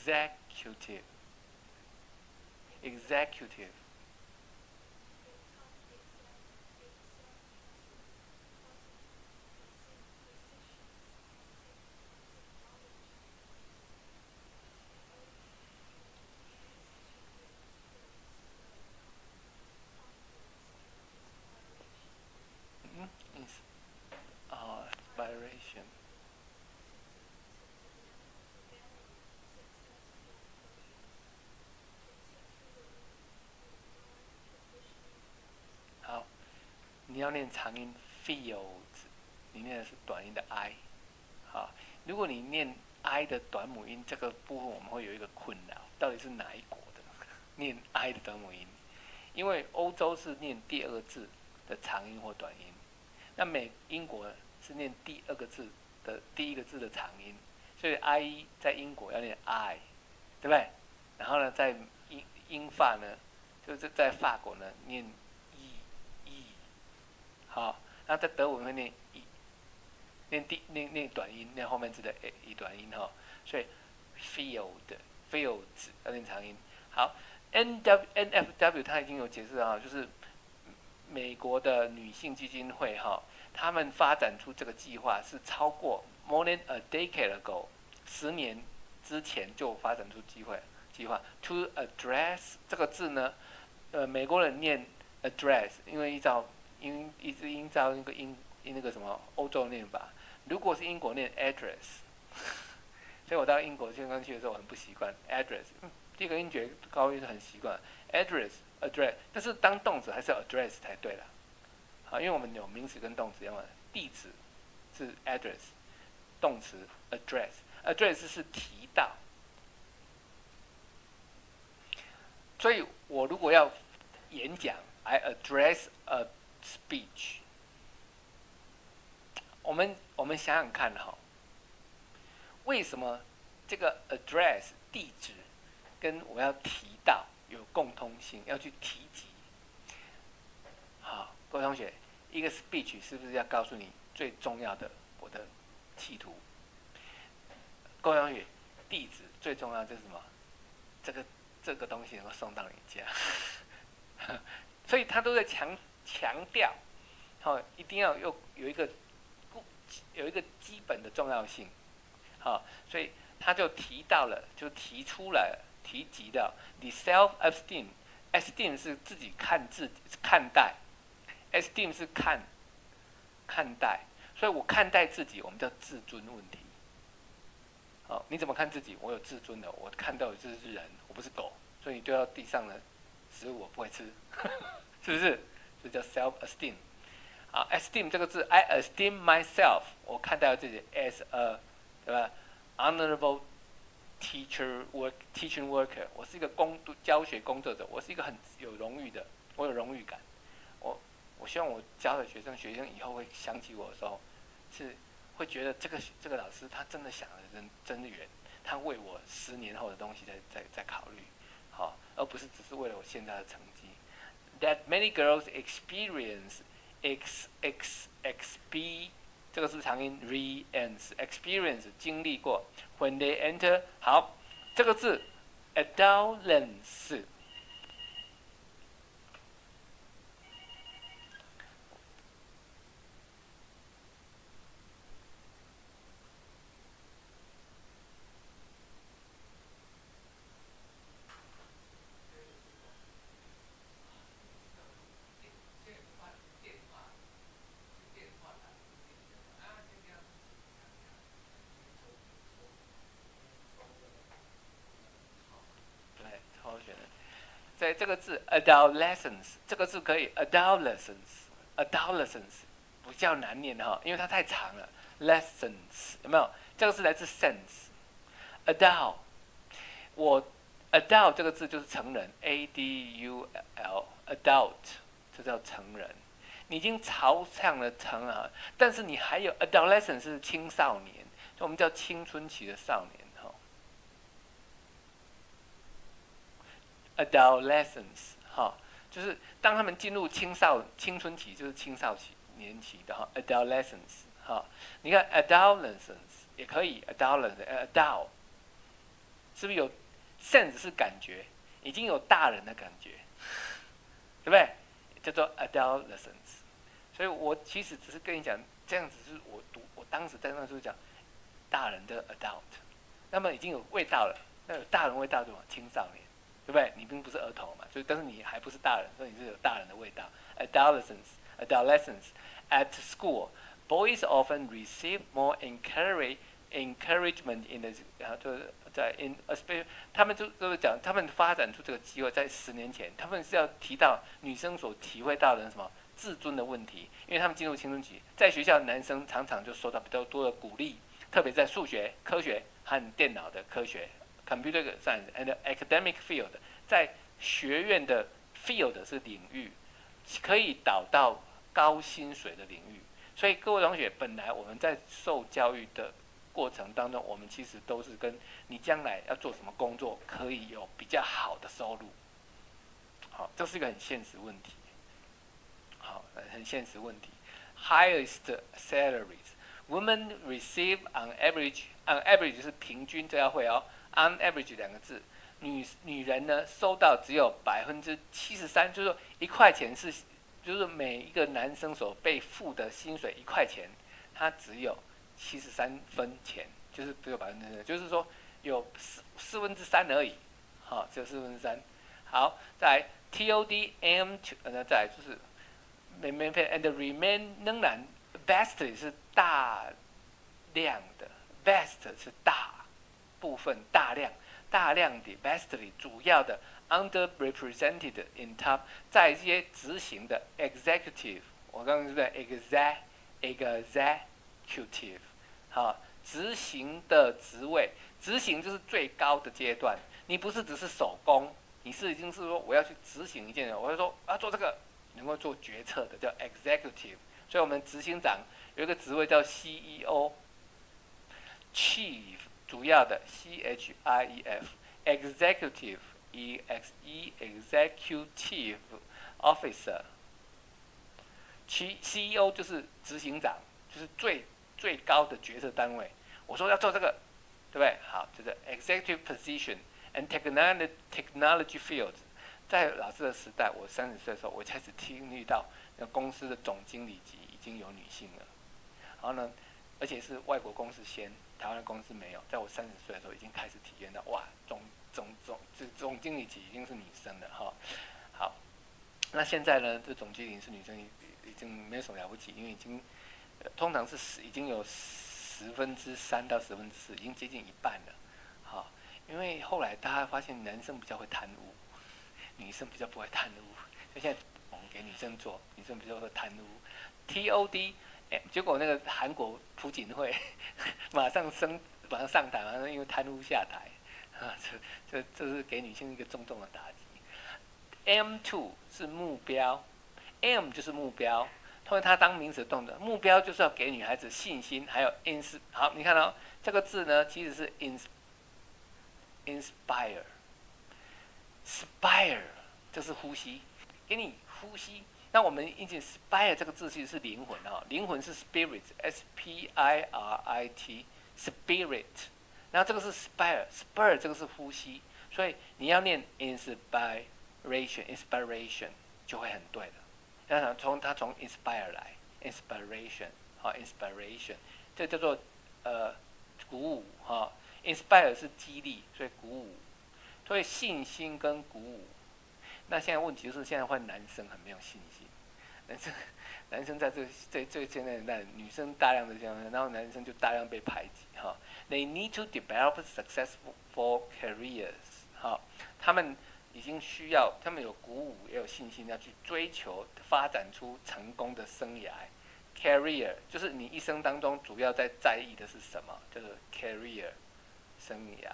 executive executive。嗯，inspiration。好，你要念长音 fields， 你念的是短音的 i。好，如果你念 i 的短母音，这个部分我们会有一个困扰，到底是哪一国的念 i 的短母音？因为欧洲是念第二个字的长音或短音，那英国是念第二个字的第一个字的长音，所以 i 在英国要念 i， 对不对？然后呢，在英法呢，就是在法国呢念 e， 好，那在德文会念 e， 念短音，念后面字的 e 短音哈，所以 fields 要念长音。好 ，NFW 它已经有解释啊，就是美国的女性基金会哈，他们发展出这个计划是超过 more than a decade ago， 10年之前就发展出计划 to address 这个字呢，美国人念 address， 因为依照那个什么欧洲念法，如果是英国念 address， 所以我到英国刚刚去的时候我很不习惯 address， 第一个音觉高音是很习惯 address， 但是当动词还是要 address 才对了。好，因为我们有名词跟动词一样的，地址是 address， 动词 address 是提到。所以我如果要演讲 ，I address a speech。我们想想看哈，为什么这个 address 地址跟我要提到有共通性，要去提及？好，各位同学，一个 speech 是不是要告诉你最重要的我的企图？各位同学，地址最重要就是什么？这个东西能够送到你家，所以他都在强调，一定要有一个基本的重要性，所以他就提出了提及到 the self esteem 是自己看待 ，esteem 是看待，所以我看待自己，我们叫自尊问题。你怎么看自己？我有自尊的，我看到的就是人，我不是狗，所以你丢到地上的食物我不会吃，是不是？这叫 self esteem。esteem 这个字 ，I esteem myself， 我看待自己 as a， 对吧 ？honorable teaching worker， 我是一个教学工作者，我是一个很有荣誉的，我有荣誉感。我希望我教的学生以后会想起我的时候，是会觉得这个老师他真的想的真远，他为我10年后的东西在考虑，而不是只是为了我现在的成绩。That many girls experience XB 这个是长音 experience 经历过 when they enter 好这个字 adolescence。在这个字 adolescence 这个字可以 adolescence 比较难念哈，因为它太长了。lessons 有没有？这个是来自 sense adult adult 这个字就是成人 adult adult 这叫成人。你已经朝向了成人，但是你还有 adolescence 是青少年，我们叫青春期的少年。adolescence 就是当他们进入青春期，就是青少年期的adolescence 你看 adolescence 也可以 adult 是不是有 sense 是感觉，已经有大人的感觉，对不对？叫做 adolescence。所以我其实只是跟你讲，这样子是我当时在那时候讲大人的 adult， 那么已经有味道了，那有大人味道是什么？青少年，对不对？你并不是儿童嘛，所以但是你还不是大人，所以你是有大人的味道。Adolescence at school, boys often receive more encouragement in the 就是在 他们就是讲他们发展出这个机会，在10年前，他们是要提到女生所体会到的什么自尊的问题，因为他们进入青春期，在学校男生常常就受到比较多的鼓励，特别在数学、科学和电脑的科学 （computer science and academic field） 在学院的 field 是领域，可以导到高薪水的领域。所以各位同学，本来我们在受教育的过程当中，我们其实都是跟你将来要做什么工作可以有比较好的收入。好，这是一个很现实问题。好，很现实问题。Highest salaries, women receive on average 是平均，这要会哦。On average 2个字，女人呢收到只有73%，就是说1块钱是，就是每一个男生所被付的薪水1块钱，他只有73分钱，就是只有3%，就是说有3/4而已，好，只有3/4。好，再来 TOD aim to， 再来就是and remain 仍然 vastly 是大量的 ，vast 是大部分大量的 vastly 主要的 underrepresented in top 在一些执行的 executive， 我刚刚是不是 executive 好，执行的职位，执行就是最高的阶段，你不是只是手工，你是已经是说我要去执行一件事，我要说要做这个。能够做决策的叫 executive， 所以我们执行长有一个职位叫 CEO，Chief 主要的 CHIEF，Executive Executive Officer，CEO 就是执行长，就是最高的决策单位。我说要做这个，对不对？好，就是 executive position and technology fields。在老师的时代，我30岁的时候，我开始听遇到公司的总经理级已经有女性了，然后呢，而且是外国公司先，台湾的公司没有。在我30岁的时候，已经开始体验到，哇，总经理级已经是女生了哈。好，那现在呢，这总经理是女生已经没有什么了不起，因为已经通常是已经有3%到4%，已经接近一半了。好，因为后来大家发现男生比较会贪污。女生比较不会贪污，所以现在我们给女生做，女生比较会贪污。TOD， 结果那个韩国朴槿惠马上上台，马上因为贪污下台，这是给女性一个重重的打击。M2 是目标 ，M 就是目标，通过它当名词动的，目标就是要给女孩子信心，还有好，你看到这个字呢，其实是 inspire。spire 就是呼吸，给你呼吸。那我们一直 spire 这个字其实是灵魂啊，灵魂是 spirit，spirit，spirit。然后这个是 spire 这个是呼吸，所以你要念 inspiration 就会很对的。那从 inspire 来 inspiration， 好 inspiration， 这叫做鼓舞哈。inspire 是激励，所以鼓舞。所以信心跟鼓舞，那现在问题就是现在换男生很没有信心，男生在这现在那女生大量的这样，然后男生就大量被排挤哈。They need to develop successful careers 哈，他们已经需要，他们有鼓舞也有信心要去追求发展出成功的生涯。Career 就是你一生当中主要在意的是什么？就是 career 生涯。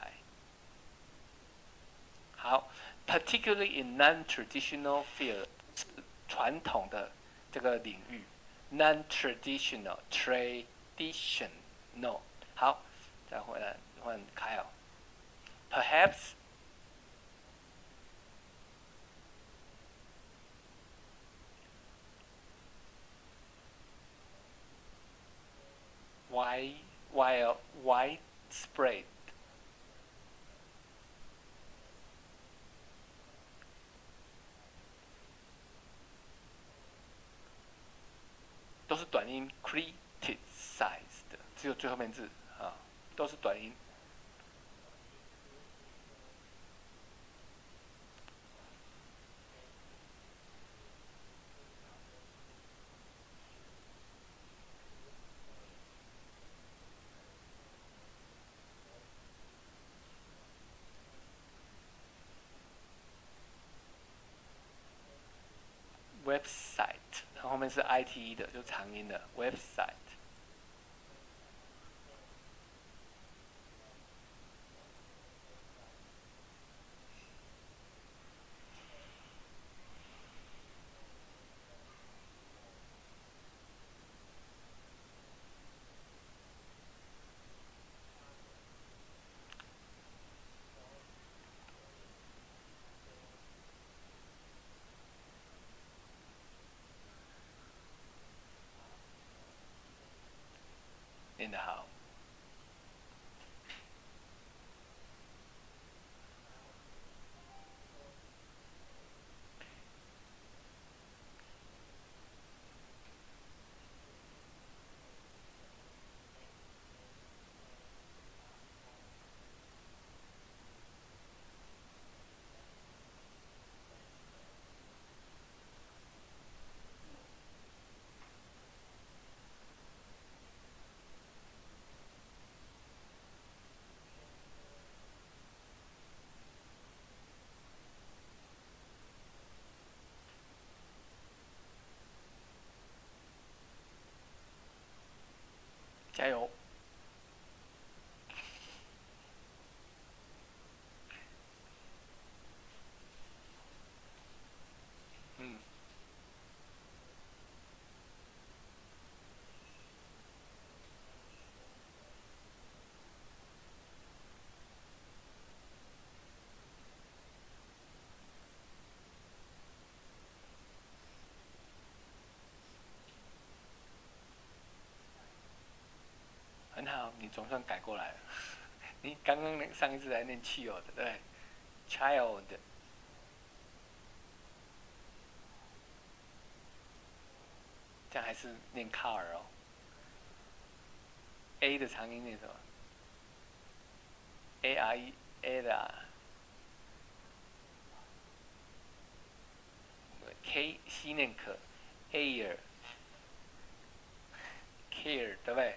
好 ，particularly in non-traditional field， 传统的这个领域 ，non-traditional，traditional。好，再回来换 Kyle。Perhaps while widespread 音 criticized， 只有最后面字啊，都是短音。website， 后面是 ite 的，就长音的 website。练得好，加油！嗯，很好，你总算改过来了。你刚刚上一次还念 child， 对不对 ？child， 这样还是念 car 哦。A 的长音念什么 ？A R E A 的、啊、K C 念可 ，air care 对不对？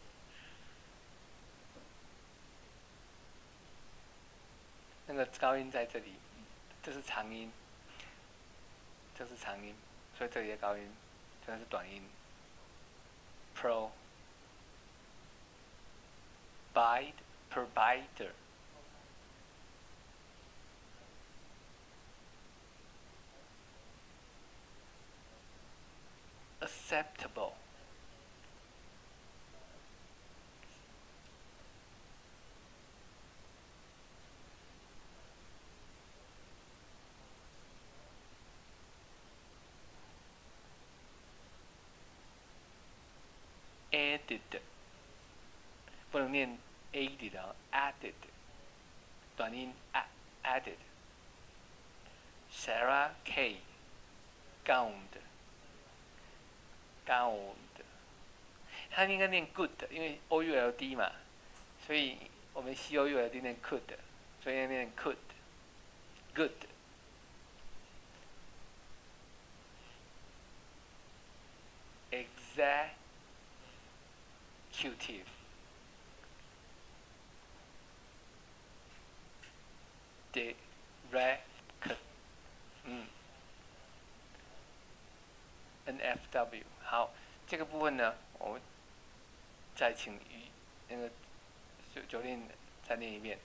那个高音在这里，这是长音，这是长音，所以这里的高音，这是短音。Pro provider acceptable added 不能念 added 啊 ，added 短音 added。Sarah K gowned， 它应该念 good， 因为 O U L D 嘛，所以我们 C O U L D 念 could， 所以念 could good。Executive direct NFW 好，这个部分呢，我们再请那个九令再念一遍。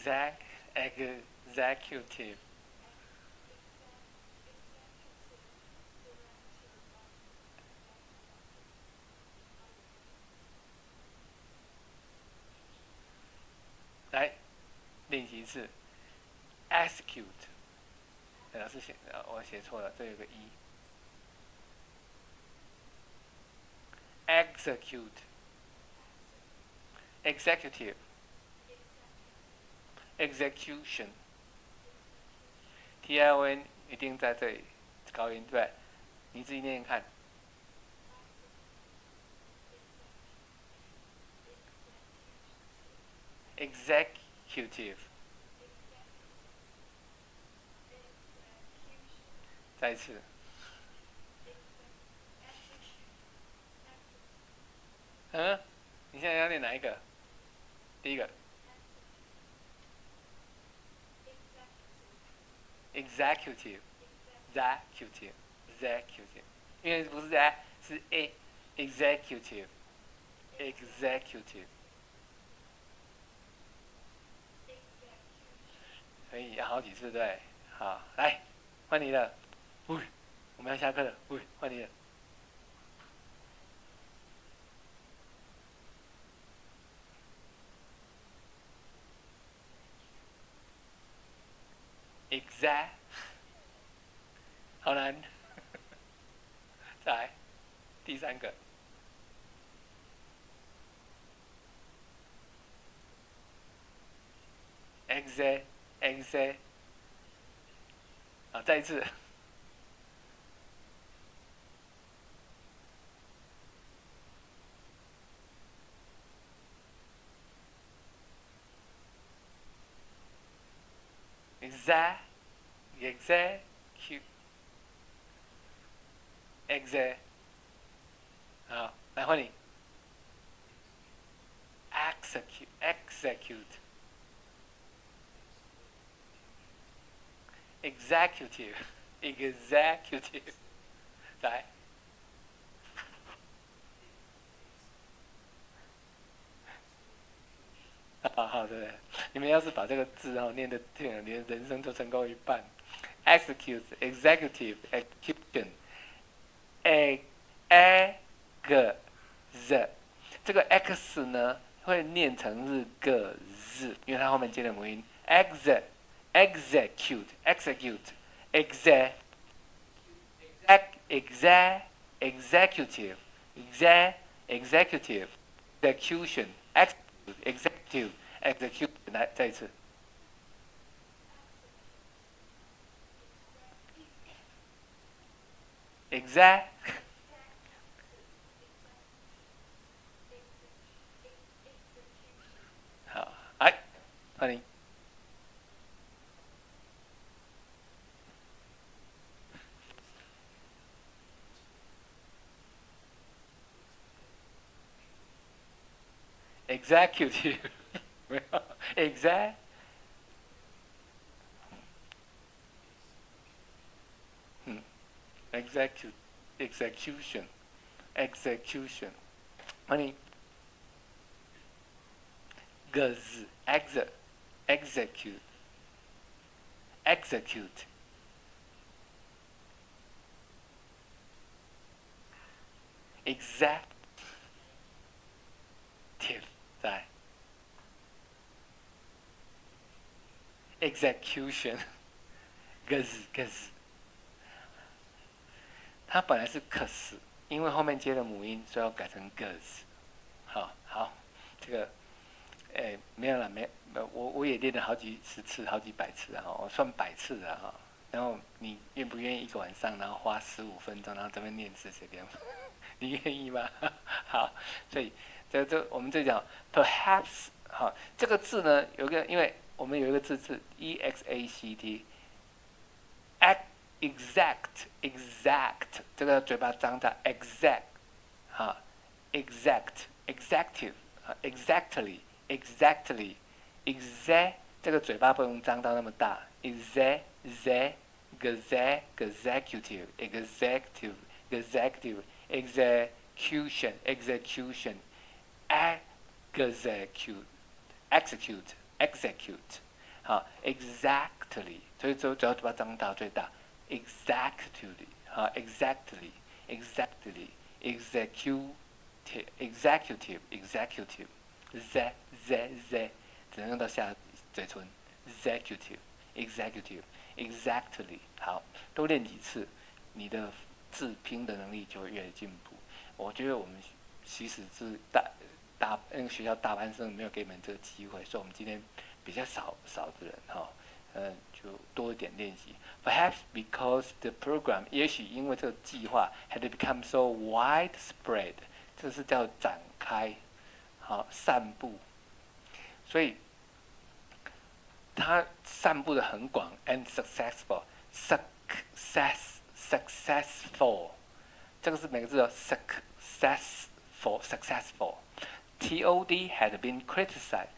executive。来练习一次 execute。老师我写错了，这有个 e。execute，execution，tion 一定在这里高音，对，你自己念念看。executive。再一次。嗯，你现在要念哪一个？第一个。executive，executive，executive，因为不是 a 是 a，executive，executive。所以要好几次对。好，来，换你了。喂，我们要下课了。喂，换你了。exact， 好难。再来，第三个。exe，好，再一次。execute，exe，好，来换你。execute，executive，executive，来。好的，你们要是把这个字念的对了，你的人生就成功一半。execute executive execution z 这个 x 呢会念成是个字，因为它后面接了母音 execute executive execution executive execute 来再一次。exact 好，来，欢迎。executive 没有 exact。execution honey gaz execute exactive 在 execution gaz 它本来是 cus， 因为后面接了母音，所以要改成 gaz。好，这个，没有了，我也练了好几十次、好几百次啊，我算100次了哈。然后你愿不愿意一个晚上，然后花15分钟，然后这边念40遍？你愿意吗？好，所以我们这讲 perhaps 好，这个字呢有个，因为我们有一个字是 exact， 这个嘴巴张大 exact， 哈 exactive 啊 exactly这个嘴巴不用张到那么大 executive execution execute 好 ，exactly， 所以只要把它张到最大 ，exactly， 好 ，exactly，executive，z，只能用到下嘴唇 ，executive，exactly， 好，多练几次，你的字拼的能力就会越进步。我觉得我们其实是那个学校大班生没有给你们这个机会，所以我们今天比较少的人哈，就多一点练习。Perhaps because the program， 也许因为这个计划 had become so widespread， 这是叫展开，好散布，所以它散布的很广 and successful， 这个是每个字的 successful。TOD had been criticized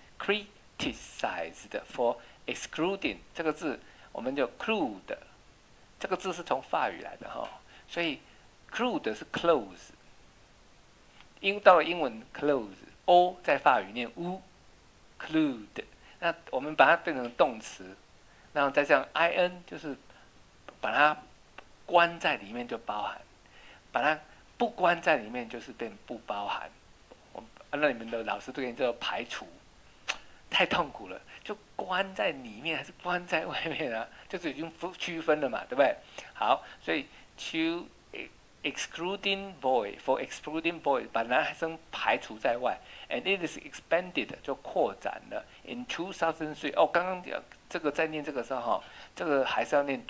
for excluding 这个字，我们就 clude， 这个字是从法语来的哈，所以 clude 是 close， 到了英文 close，o 在法语念 u，clude， 那我们把它变成动词，然后再这样 in 就是把它关在里面就包含，把它不关在里面就是变不包含。那你们的老师对你这个排除太痛苦了，就关在里面还是关在外面啊？就是已经区分了嘛，对不对？好，所以 to excluding boy for excluding boy 把男生排除在外 ，and it is expanded 就扩展了 in 2003。哦，刚刚这个在念这个时候哈，这个还是要念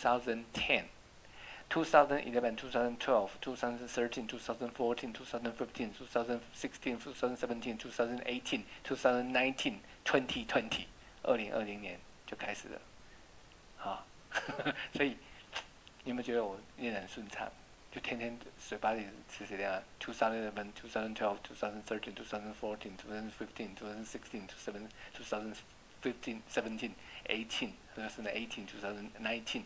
2010。2011, 2012, 2013, 2014, 2015, 2016, 2017, 2018, 2019, 2020， 2020年就开始了，好，所以你有没有觉得我念得很顺畅？就天天嘴巴里是这样 ，2011, 2012, 2013, 2014, 2015, 2016, 2015, 17, 18, 2018, 2019,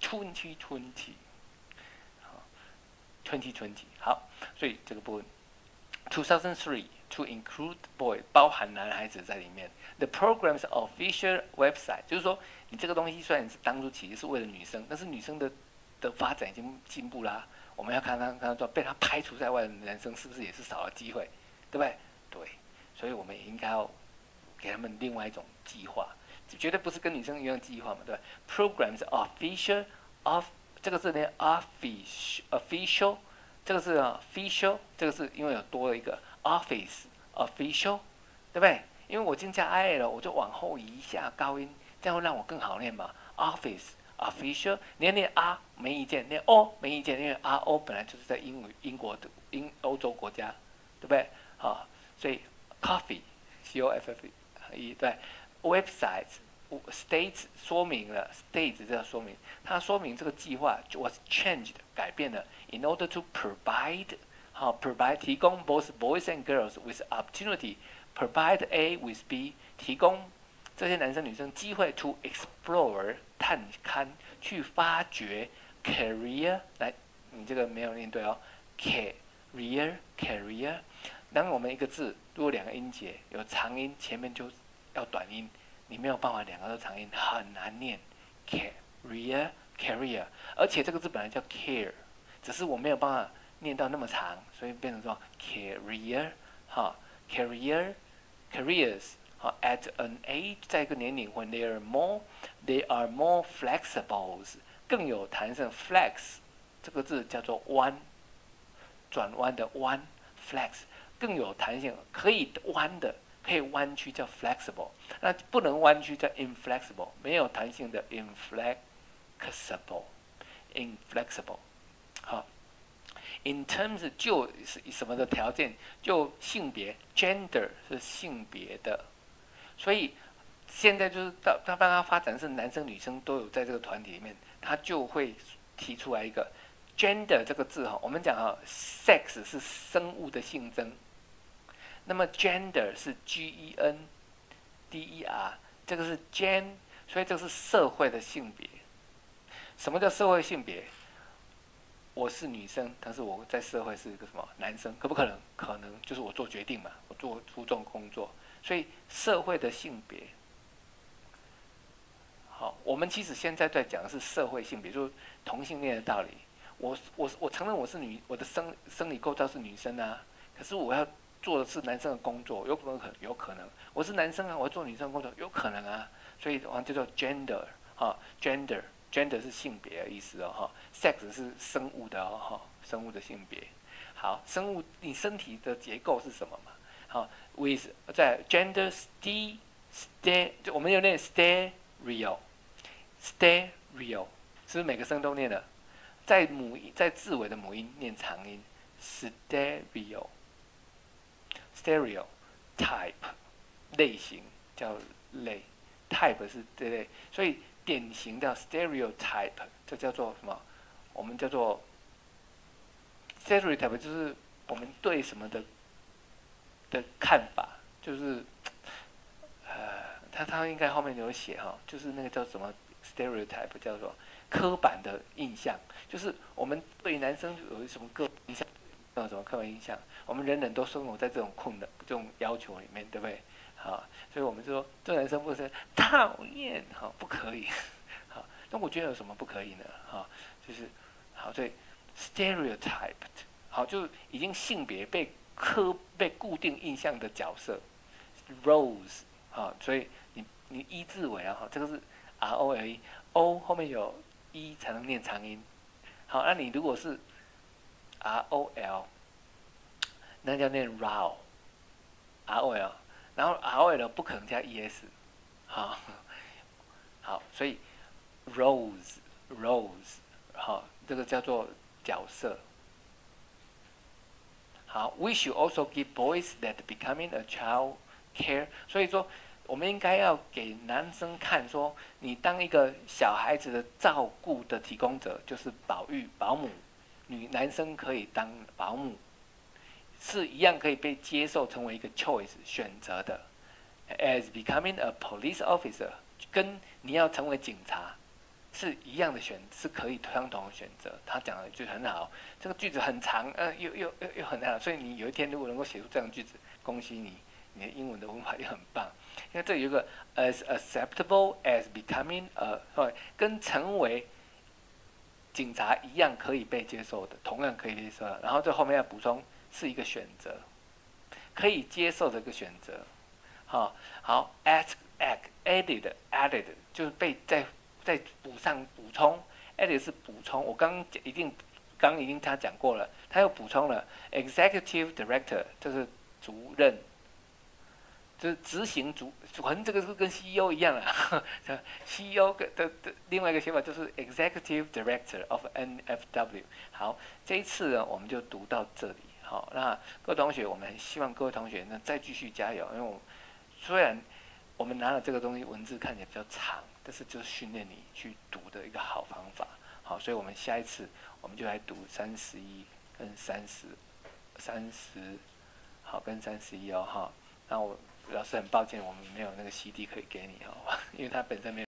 2020。2020好，所以这个部分 2003 to include boy 包含男孩子在里面。The program's official website 就是说，你这个东西虽然是当初其实是为了女生，但是女生的发展已经进步啦。我们要看说被他排除在外的男生是不是也是少了机会，对不对？对，所以我们也应该要给他们另外一种计划，绝对不是跟女生一样的计划嘛，对吧 ？Programs official of 这个字呢 official， 这个是 official， 这个是因为有多了一个 office official， 对不对？因为我今加 il， 我就往后移一下高音，这样会让我更好念嘛。office official， 你要念 r 没意见，念 o 没意见，因为 ro 本来就是在英国的欧洲国家，对不对？好，所以 coffee coffee 对 website。States 说明了 ，States 这样说明，它说明这个计划 was changed 改变了 ，in order to provide 提供 both boys and girls with opportunity，provide A with B 提供这些男生女生机会 to explore 探勘去发掘 career 来，你这个没有念对哦 career， 当我们一个字如果两个音节有长音，前面就要短音。你没有办法两个都长音，很难念 career， 而且这个字本来叫 care， 只是我没有办法念到那么长，所以变成说 career， careers， at an age 在一个年龄 when they are more flexible， 更有弹性 flex 这个字叫做弯，转弯的弯 flex 更有弹性，可以弯的。可以弯曲叫 flexible， 那不能弯曲叫 inflexible， 没有弹性的 inflexible。好 ，in terms 就是什么的条件，就性别 gender 是性别的，所以现在就是当它发展是男生女生都有在这个团体里面，他就会提出来一个 gender 这个字哈，我们讲sex 是生物的性征。那么 gender 是 GENDER， 这个是 gen， 所以这是社会的性别。什么叫社会性别？我是女生，但是我在社会是一个什么男生？可不可能？可能，就是我做决定嘛，我做出众工作，所以社会的性别好，我们其实现在在讲的是社会性别，就是同性恋的道理。我承认我是我的生理构造是女生啊，可是我要做的是男生的工作，有可能，我是男生啊，我要做女生的工作，有可能啊，所以叫做 gender 哈 gender 是性别的意思哦哈 ，sex 是生物的哦哈，生物的性别。好，生物你身体的结构是什么嘛？好 ，with 在 gender就我们有念 stereo， 是不是每个声都念的？在字尾的母音念长音 stereo type 类型叫类 type 是这类，所以典型的 stereotype 这叫做什么？我们叫做 stereotype 就是我们对什么的看法，就是他应该后面有写哈，就是那个叫什么 stereotype 叫做刻板的印象，就是我们对男生有什么印象，有什么刻板印象，我们人人都生活在这种这种要求里面，对不对？好，所以我们就说这男生不是讨厌，好不可以，好，那我觉得有什么不可以呢？哈，就是好，所以 stereotype 好，就已经性别被固定印象的角色 roles 好，所以你一字尾啊，哈，这个是 ROLE，O 后面有一才能念长音。好，那你如果是 ROL， 那叫念 ROL， 然后 ROL 不可能加 ES， 好，好，所以 roles， 好，这个叫做角色。好 ，We should also give boys that becoming a child care， 所以说我们应该要给男生看说，你当一个小孩子的照顾的提供者，就是保姆，男生可以当保姆，是一样可以被接受成为一个 choice 选择的。As becoming a police officer， 跟你要成为警察是一样的是可以相同的选择。他讲的句很好，这个句子很长，又很好，所以你有一天如果能够写出这样的句子，恭喜你，你的英文的文法也很棒。因为这里有一个 as acceptable as becoming a， 跟成为警察一样可以被接受的，同样可以接受的。然后这后面要补充是一个选择，可以接受的一个选择。好 added 就是被再补充 ，added 是补充。我刚已经他讲过了，他又补充了 executive director， 就是主任。就是执行反正这个是跟 CEO 一样啊，CEO 的另外一个写法就是 Executive Director of NFW。好，这一次呢我们就读到这里。好，那各位同学，我们希望各位同学呢再继续加油，因为虽然我们拿了这个东西文字看起来比较长，但是就是训练你去读的一个好方法。好，所以我们下一次我们就来读31跟30，好，跟31哦哈。那老师很抱歉，我们没有那个 CD 可以给你哦，因为它本身没有。